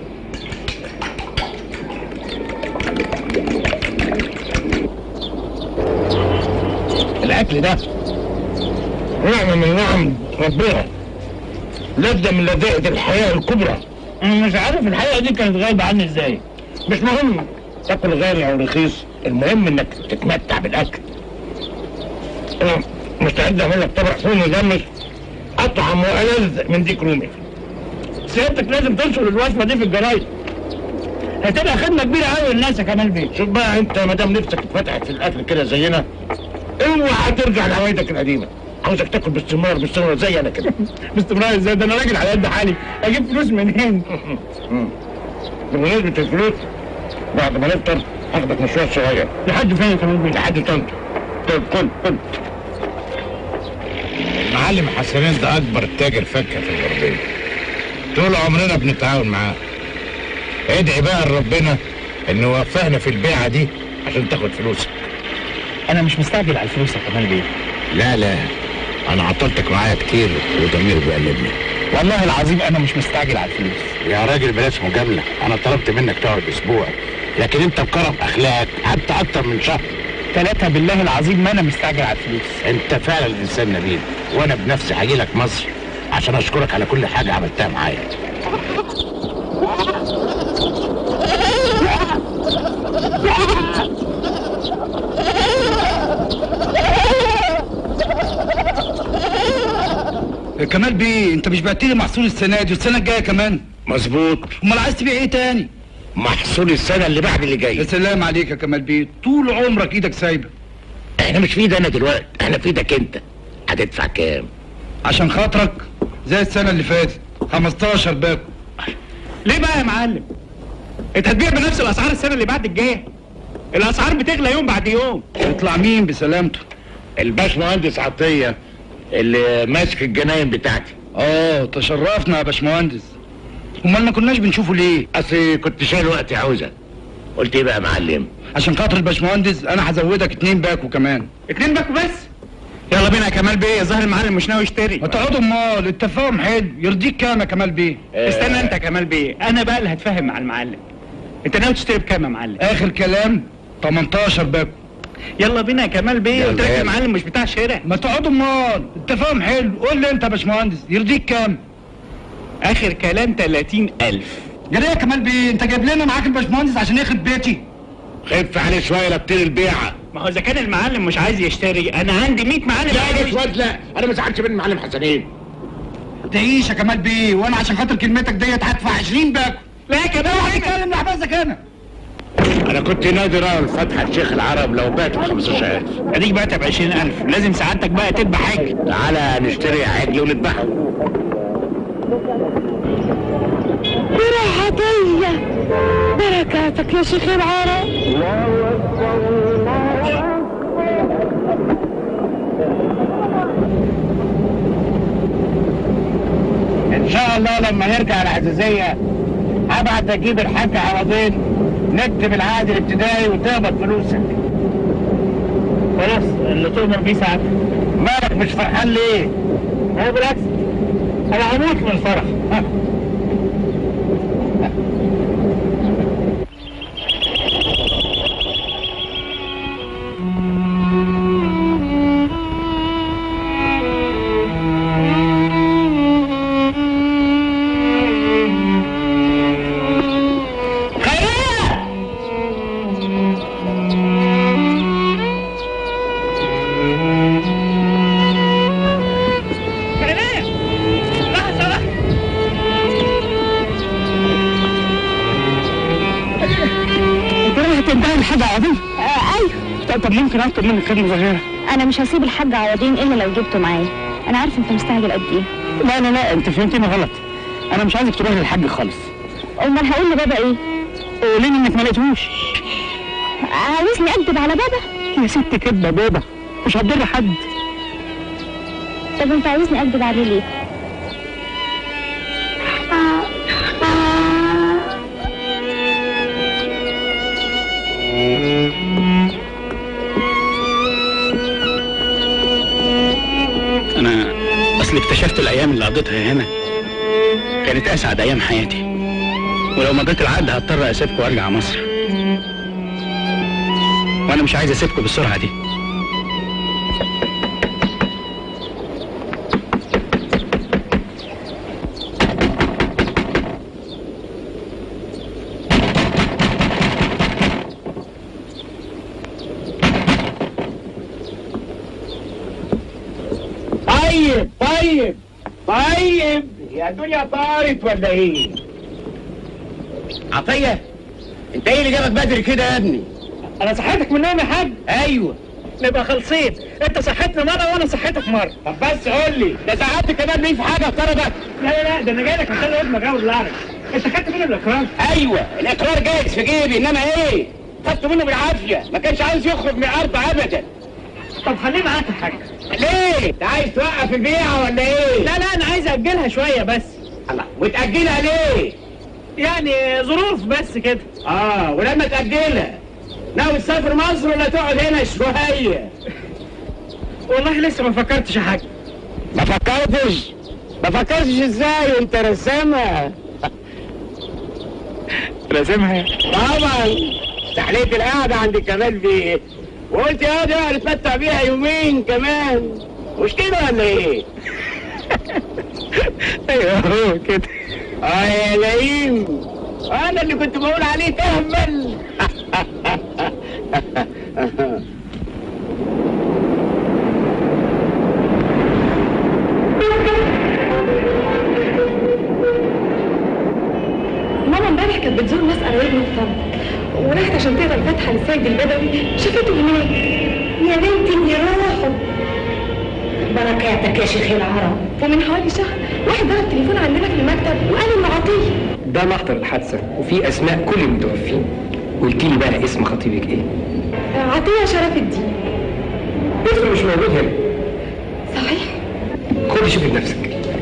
الاكل ده نعمه من نعم ربنا، لذة من لذائذ الحياه الكبرى. انا مش عارف الحقيقه دي كانت غايبه عني ازاي. مش مهم تاكل غالي او رخيص، المهم انك تتمتع بالاكل. انا مستعد اعمل لك طبق فول مجمش اطعم والذ من ديك رومي. سيادتك لازم تنشر الوصفه دي في الجرايد، هتبقى خدمه كبيره قوي للناس يا كمال بيه. شوف بقى انت ما دام نفسك اتفتحت في الاكل كده زينا، اوعى ترجع لهوايتك القديمه. عاوزك تاكل باستمرار زي انا كده. باستمرار ازاي؟ ده انا راجل على قد حالي، اجيب فلوس منين؟ بمناسبه الفلوس، بعد ما نفطر هاخدك مشوار صغير. لحد فين يا كمال بيه؟ لحد طنطا. طب كل المعلم حسنين ده اكبر تاجر فكه في الغربيه، طول عمرنا بنتعاون معاه. ادعي بقى لربنا انه وفقنا في البيعه دي عشان تاخد فلوسك. انا مش مستعجل على الفلوس يا كمال بيه. لا انا عطلتك معايا كتير وضميري بيقلبني. والله العظيم انا مش مستعجل على الفلوس. يا راجل بلاش مجامله، انا طلبت منك تقعد اسبوع، لكن انت بكرم اخلاقك قعدت اكتر من شهر. 3 بالله العظيم ما انا مستعجل على الفلوس. انت فعلا انسان نبيل، وانا بنفسي هجيلك مصر عشان اشكرك على كل حاجه عملتها معايا. كمال بيه، انت مش بعت لي محصول السنه دي والسنه الجايه كمان؟ مظبوط. امال عايز تبيع ايه تاني؟ محصول السنه اللي بعد اللي جايه. يا سلام عليك يا كمال بيه، طول عمرك ايدك سايبه. احنا مش في ايدي انا دلوقتي، احنا في ايدك انت. هتدفع كام؟ عشان خاطرك زي السنه اللي فاتت 15 باكو. ليه بقى يا معلم؟ انت هتبيع بنفس الاسعار السنه اللي بعد الجايه؟ الاسعار بتغلى يوم بعد يوم. يطلع مين بسلامته؟ الباشمهندس عطيه اللي ماسك الجناين بتاعتي. تشرفنا يا باشمهندس. امال ما كناش بنشوفه ليه؟ اصل كنت شايل وقت عاوزه. قلت ايه بقى يا معلم؟ عشان خاطر الباشمهندس انا هزودك 2 باكو كمان. 2 باكو بس؟ يلا بينا يا كمال بيه، ظاهر المعلم مش ناوي يشتري. ما تقعدوا امال، التفاهم حلو، يرضيك كام يا كمال بيه؟ استنى انت يا كمال بيه، انا بقى اللي هتفاهم مع المعلم. انت ناوي تشتري بكام يا معلم؟ اخر كلام 18 باكو. يلا بينا يا كمال بيه، قلت لك المعلم مش بتاع شارع. ما تقعدوا امال، التفاهم حلو، قول لي انت يا باشمهندس يرضيك كام؟ اخر كلام 30,000. جري يا كمال بيه، انت جايب لنا معاك الباشمهندس عشان يخرب بيتي؟ خف عليه شويه لا تطير البيعه. ما هو اذا كان المعلم مش عايز يشتري، انا عندي 100 معلم. لا يا واد لا، انا ما زعلتش من المعلم حسنين. تعيش يا كمال بيه، وانا عشان خاطر كلمتك ديت هدفع 20 باكو. لا يا كمال هتكلم لحبسك انا. انا كنت نادر اعمل فتحه الشيخ العرب لو بعت ب 15,000. اديك بعتها ب 20,000، لازم سعادتك بقى تذبح عجل. تعالى نشتري عجل ونذبحه. برحتية بركاتك يا شيخ العرب. ان شاء الله لما نرجع العزيزيه هبعت اجيب الحاج عوضين نكتب العقد الابتدائي وتقبض فلوسك. خلاص اللي تؤمر بيه سعادتك. مالك مش فرحان ليه؟ هو بالعكس انا هموت من الفرح. طب ممكن اطلب منك خدمه صغيره؟ انا مش هسيب الحاج عوضين الا لو جبته معايا. انا عارف انت مستعجل قد ايه. لا انت فهمتني غلط. انا مش عايزك تروحي للحاج خالص. امال هقول لبابا ايه؟ قولي لي انك ما لقيتهوش. عاوزني اكدب على بابا؟ يا ست كدبه بابا مش هتضر حد. طب انت عاوزني اكدب عليه ليه؟ أنا أصل اكتشفت الأيام اللي قضيتها هنا كانت أسعد أيام حياتي، ولو مضيت العقد هضطر أسيبكم وأرجع مصر، وأنا مش عايز أسيبكم بالسرعة دي. طيب يا دنيا طارت ولا ايه؟ عطية انت ايه اللي جابك بدري كده يا ابني؟ أنا صحيتك من النوم يا حاج؟ ايوه. نبقى خلصين، أنت صحيتني مرة وأنا صحيتك مرة. طب بس قول لي ده ساعات كمان ليه في حاجة طردك؟ لا ده أنا جاي لك عشان ابنك أجوز العرب. أنت خدت منه الإقرار؟ ايوه الإقرار جايز في جيبي، انما ايه؟ خدته منه بالعافية، ما كانش عاوز يخرج من الأرض أبدا. طب خليه معاك يا حاج. ليه؟ انت عايز توقف البيعة ولا ايه؟ لا أنا عايز أجلها شوية بس. الله، وتأجلها ليه؟ يعني ظروف بس كده. ولما تأجلها ناوي تسافر مصر ولا تقعد هنا شوية؟ والله لسه ما فكرتش يا حاج. ما فكرتش ازاي وانت رسامها؟ رسمها؟ طبعا استحليت القعدة عند كمال بيه وقلت يا دي نتمتع بيها يومين كمان، مش كده ولا ايه؟ ايوه هو كده. يا لئيم، انا اللي كنت بقول عليه تهبل. ماما امبارح كانت بتزور ناس قرايبنا في طنطا، وراحت عشان تقرا الفاتحه للسيد البدوي، شافته هناك. يا بنتي يا روحه بركاتك يا شيخ العرب. ومن حوالي شهر واحد ضرب تليفون عندنا في المكتب وقال انه عطيه. ده محضر الحادثه وفيه اسماء كل المتوفين. قلتي لي بقى اسم خطيبك ايه؟ عطيه شرف الدين. اسمه مش موجود هنا. صحيح؟ خدي شوفي بنفسك.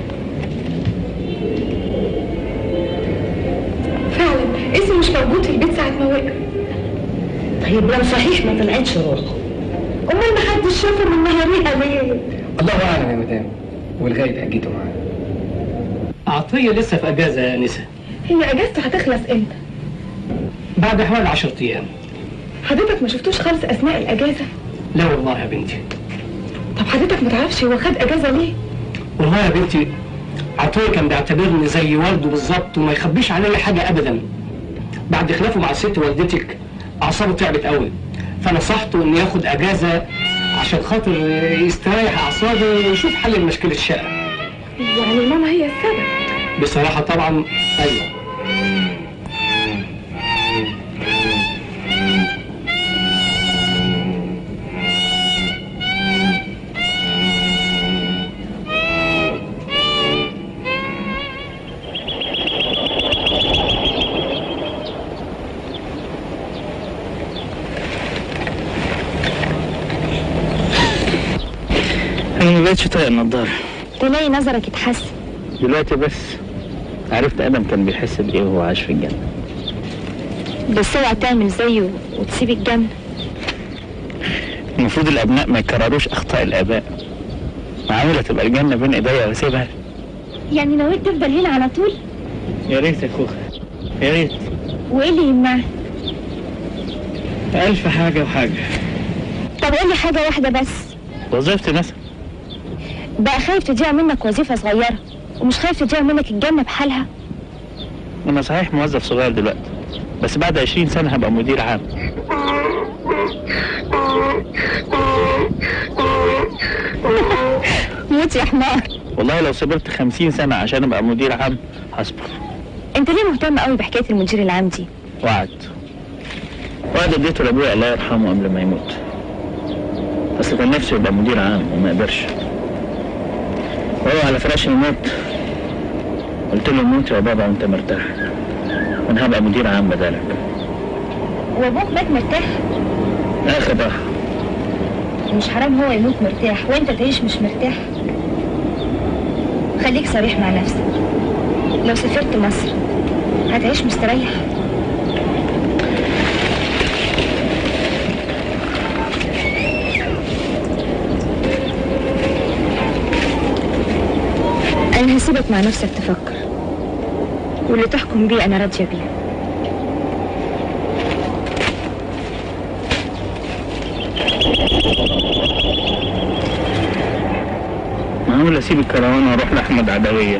فعلا اسمه مش موجود في البيت ساعه ما وقع. طيب لو صحيح ما طلعتش روحه، امال ما حدش شافه من نهاريها ليه؟ الله اعلم يا مدام، والغايب اجيته معاه. عطيه لسه في اجازه يا انسه. هي اجازته هتخلص امتى؟ بعد حوالي 10 ايام. حضرتك ما شفتوش خالص اثناء الاجازه؟ لا والله يا بنتي. طب حضرتك ما تعرفش هو خد اجازه ليه؟ والله يا بنتي عطيه كان بيعتبرني زي والده بالظبط وما يخبيش عليا حاجه ابدا. بعد خلافه مع ست والدتك اعصابه تعبت قوي، فنصحته انه ياخد اجازه عشان خاطر يستريح اعصابه ويشوف حل لمشكله الشقه. يعني ماما هي السبب؟ بصراحه طبعا ايوه. انا ما بقتش طايق النضاره. تلاقي نظرك اتحسن دلوقتي بس عرفت ادم كان بيحس بايه وهو عايش في الجنه. بس اوعى تعمل زيه وتسيب الجنه. المفروض الابناء ما يكرروش اخطاء الاباء. معقوله تبقى الجنه بين ايديا واسيبها؟ يعني نويت تفضل هنا على طول؟ يا ريت يا خوخه، يا ريت. وايه اللي يمنعك؟ ألف حاجه وحاجه. طب قول لي حاجه واحده بس. وظيفتي مثلا. بقى خايف تضيع منك وظيفه صغيره ومش خايف تضيع منك الجنه بحالها؟ انا صحيح موظف صغير دلوقتي، بس بعد 20 سنه هبقى مدير عام. موت يا حمار. والله لو صبرت 50 سنه عشان ابقى مدير عام هصبر. انت ليه مهتم قوي بحكايه المدير العام دي؟ وعد اديته لابويا الله يرحمه قبل ما يموت، بس كان نفسه يبقى مدير عام وما قدرش. وهو على فراش الموت قلت له موت يا بابا وانت مرتاح، وانا هبقى مدير عام بدالك. وابوك مات مرتاح؟ اخر راحه. مش حرام هو يموت مرتاح وانت تعيش مش مرتاح؟ خليك صريح مع نفسك، لو سافرت مصر هتعيش مستريح؟ أنا هسيبك مع نفسك تفكر، واللي تحكم بيه أنا راضية بيه. معقول أسيب الكروان وأروح لأحمد عدوية؟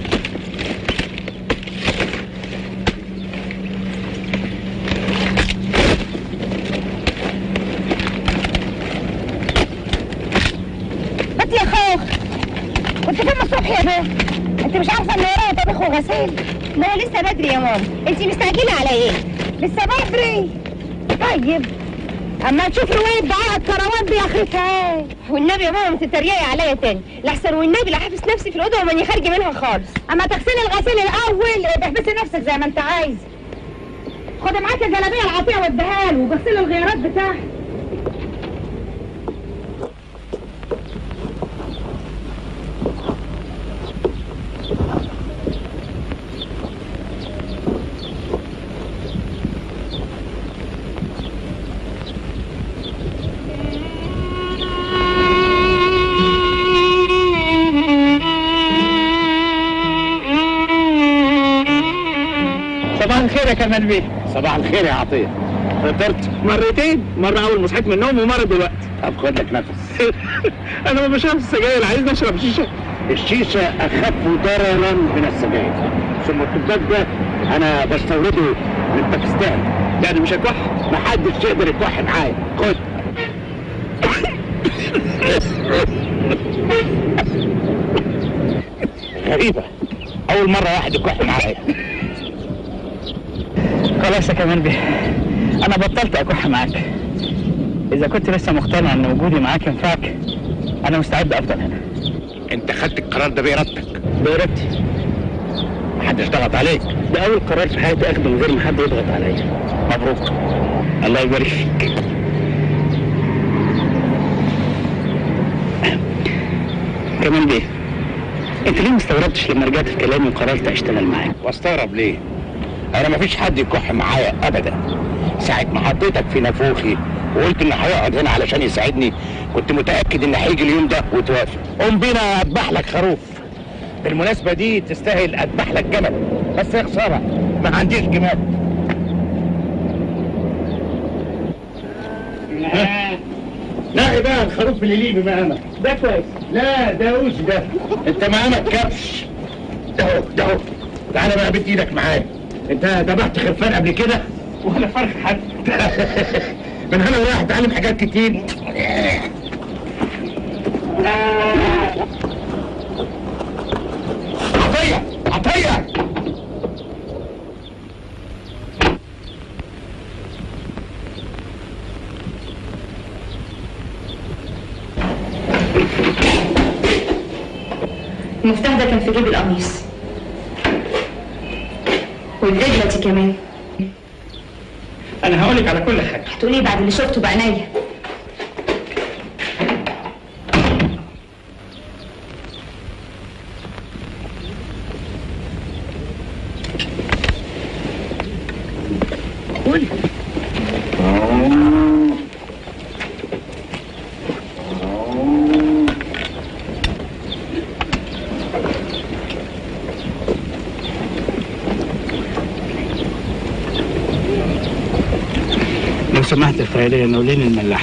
بس يا خوخ كنت فين الصبح يا بيه؟ انت مش عارفه ان ورايا طبخ وغسيل؟ لا لسه بدري يا ماما. انت مستعجله على ايه؟ لسه بدري. طيب اما تشوف روايه دعاء الكروان دي اخرتها ايه؟ والنبي يا ماما ما تتريقي عليا تاني، لحسن والنبي لا حابس نفسي في الاوضه وماني خارجه منها خالص. اما تغسلي الغسيل الاول وتحبسي نفسك زي ما انت عايز. خدي معاكي الجلابيه العطيه واديها له وغسلي الغيارات بتاعتك. صباح الخير يا كمال بيه. صباح الخير يا عطيه. فطرت مرتين، مرة أول ما صحيت من النوم ومرة دلوقتي. طب خد لك نفس. أنا ما بشربش السجاير، عايز أشرب شيشة. الشيشة أخف ضررا من السجاير، ثم التباك ده أنا بستورده من باكستان. يعني مش هكح؟ محدش يقدر يكح معايا. خد. غريبة، أول مرة واحد يكح معايا. خلاص يا كمال بيه، أنا بطلت أكح معاك. إذا كنت لسه مقتنع إن وجودي معاك ينفعك، أنا مستعد أفضل هنا. أنت خدت القرار ده بإرادتك؟ بإرادتي. محدش ضغط عليك؟ ده أول قرار في حياتي أخده من غير ما حد يضغط عليا. مبروك. الله يبارك فيك. كمال بيه، أنت ليه ما استغربتش لما رجعت في كلامي وقررت أشتغل معاك؟ واستغرب ليه؟ أنا مفيش حد يكح معايا أبدا. ساعة ما حطيتك في نافوخي وقلت إن هيقعد هنا علشان يساعدني، كنت متأكد إن هيجي اليوم ده وتوافق. قوم بينا أذبح لك خروف. بالمناسبة دي تستاهل أذبح لك جمل، بس يا خسارة ما عنديش جمال. لا بقى الخروف اللي ليه بمقامك ده كويس. لا ده وش ده؟ انت مقامك كبش. ده تعالى بقى بيت ايدك معايا. انت ذبحت خرفان قبل كده؟ ولا فرخ حد. من هنا ورايح اتعلم حاجات كتير. عطية المفتاح ده كان في جيب القميص والدبلة دي كمان. انا هقولك على كل حاجه. هتقولي بعد اللي شفته بعينيا. قولي. لو سمحت يا خيرية نولين الملاح.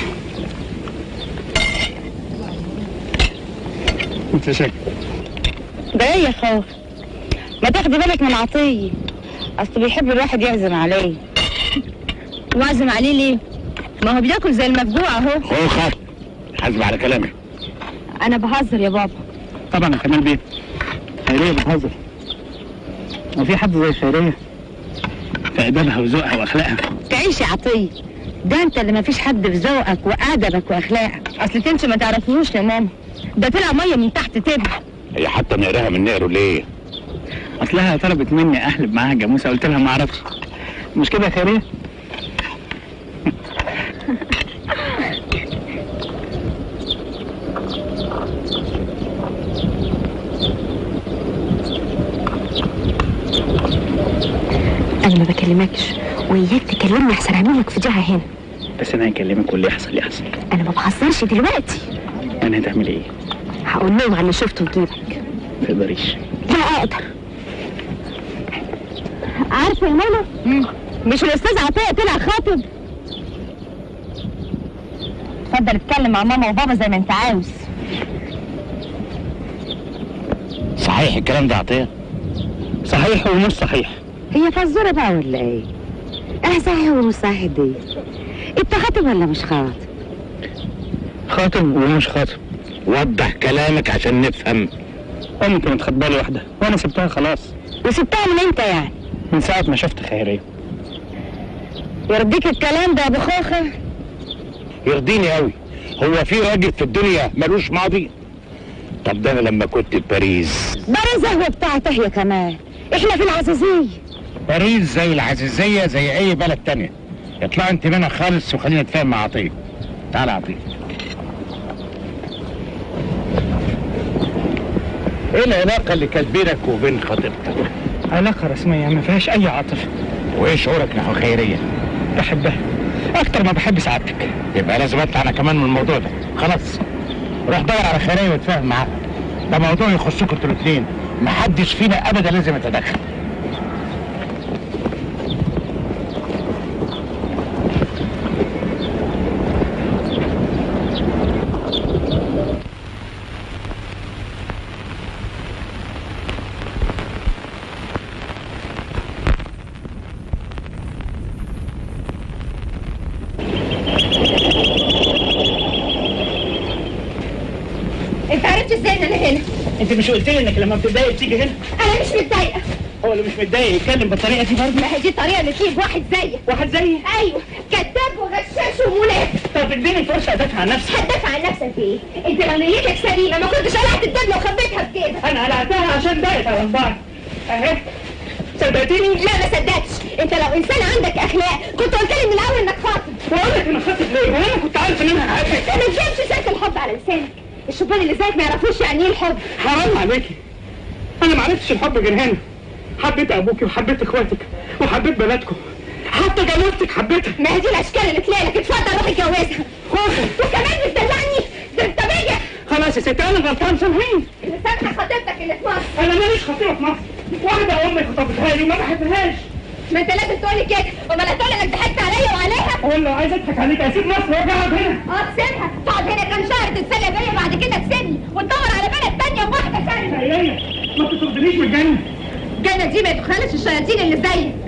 متشكر. ده ايه يا خوف؟ ما تاخدي بالك من عطية، اصل بيحب الواحد يعزم عليه. واعزم عليه ليه؟ ما هو بياكل زي المفجوع اهو. خوخة حاسب على كلامك. انا بهزر يا بابا. طبعا يا كمال بيه، خيرية بتهزر. وفي حد زي خيرية في ادبها وذوقها واخلاقها؟ تعيش يا عطية، ده انت اللي ما فيش حد في ذوقك وادبك واخلاقك. اصل انت ما تعرفيهوش يا ماما، ده طلع ميه من تحت تبع. هي حتى نقراها من نقره ليه؟ اصلها طلبت مني احلب معاها جاموسه، قلت لها ما اعرفش. مش كده يا خيرية؟ انا ما بكلمكش وإياك تكلمني احسن اعمل لك فضيحه هنا. بس انا هكلمك واللي يحصل يحصل. انا ما بهزرش دلوقتي. انا هتعمل ايه؟ هقول لهم على اللي شفته وجيبك. ما تقدريش. لا اقدر. عارفه يا ماما؟ مش الاستاذ عطيه طلع خاطب؟ اتفضل اتكلم مع ماما وبابا زي ما انت عاوز. صحيح الكلام ده عطية؟ صحيح ومش صحيح. هي فزوره بقى ولا ايه؟ صحيح ومش صحيح دي. انت خاطب ولا مش خاطب؟ خاطب ومش خاطب. وضح كلامك عشان نفهم. امك متخبيه لي واحده وانا سبتها خلاص. وسبتها من امتى يعني؟ من ساعه ما شفت خيريه. يرضيك الكلام ده يا ابو خوخه؟ يرضيني قوي. هو في راجل في الدنيا ملوش ماضي؟ طب ده انا لما كنت في باريس. باريس هو بتاعته هي كمان، احنا في العزيزيه. باريس زي العزيزيه زي اي بلد تانية. اطلع انت منها خالص وخلينا نتفاهم مع عطيه. تعال عطيه. ايه العلاقه اللي كانت بينك وبين خطيبتك؟ علاقه رسميه ما فيهاش اي عاطفه. وايه شعورك نحو خيريه؟ بحبها اكتر ما بحب سعادتك. يبقى لازم اطلع انا كمان من الموضوع ده. خلاص روح دور على خيريه واتفاهم معاها. ده موضوع يخصكم انتوا الاثنين، محدش فينا ابدا لازم يتدخل. انت عرفت ازاي ان انا هنا؟ انت مش قلت لي انك لما بتتضايق تيجي هنا؟ انا مش متضايقه. هو اللي مش متضايق يتكلم بالطريقه دي برضه؟ ما هي دي الطريقه اللي تجيب واحد زيك. واحد زيي؟ ايوه، كذاب وغشاش ومنافق. طب اديني فرصه ادافع عن نفسي. هتدافع عن نفسك في ايه؟ انت لو نيتك سليمه ما كنتش قلعت الدبله وخبيتها في كده. انا قلعتها عشان ضايقت على بعض. اهي صدقتيني؟ لا ما صدقتش. انت لو انسان عندك اخلاق كنت قلت لي من الاول انك خاطب. واقول لك انا خاطب ليه؟ وانا كنت عارف ان انا هقابلك. ما تجيبش سيره الحب على لسانك. الشبان اللي زيك ما يعرفوش يعني ايه الحب. حرام عليكي، انا ما عرفتش الحب غير هنا. حبيت ابوكي وحبيت اخواتك وحبيت بلدكم، حتى جوازتك حبيتها. ما هي دي الاشكال اللي تلاقي لك. اتفضل روح اتجوزها. خوخه وكمان بتدلعني؟ ده انت بيا. خلاص يا ستي انا غلطان، سامحيني. اللي سامحه خطيبتك اللي في مصر. انا ماليش خطيبه في مصر، واحده امي خطبتها لي وما بحبهاش. ما انت لازم تقولي كده، امال هتقول انك ضحكت عليا وعليها؟ اقول له عايز اضحك عليك اسيب مصر واجي اقعد هنا. تسيبها، تقعد هنا كام شهر تتسلى بيا وبعد كده تسيبني وتدور على بلد تانية وواحده ثانيه. ما تطردنيش من الجنه. الجنه دي ما يدخلش الشياطين اللي زيك.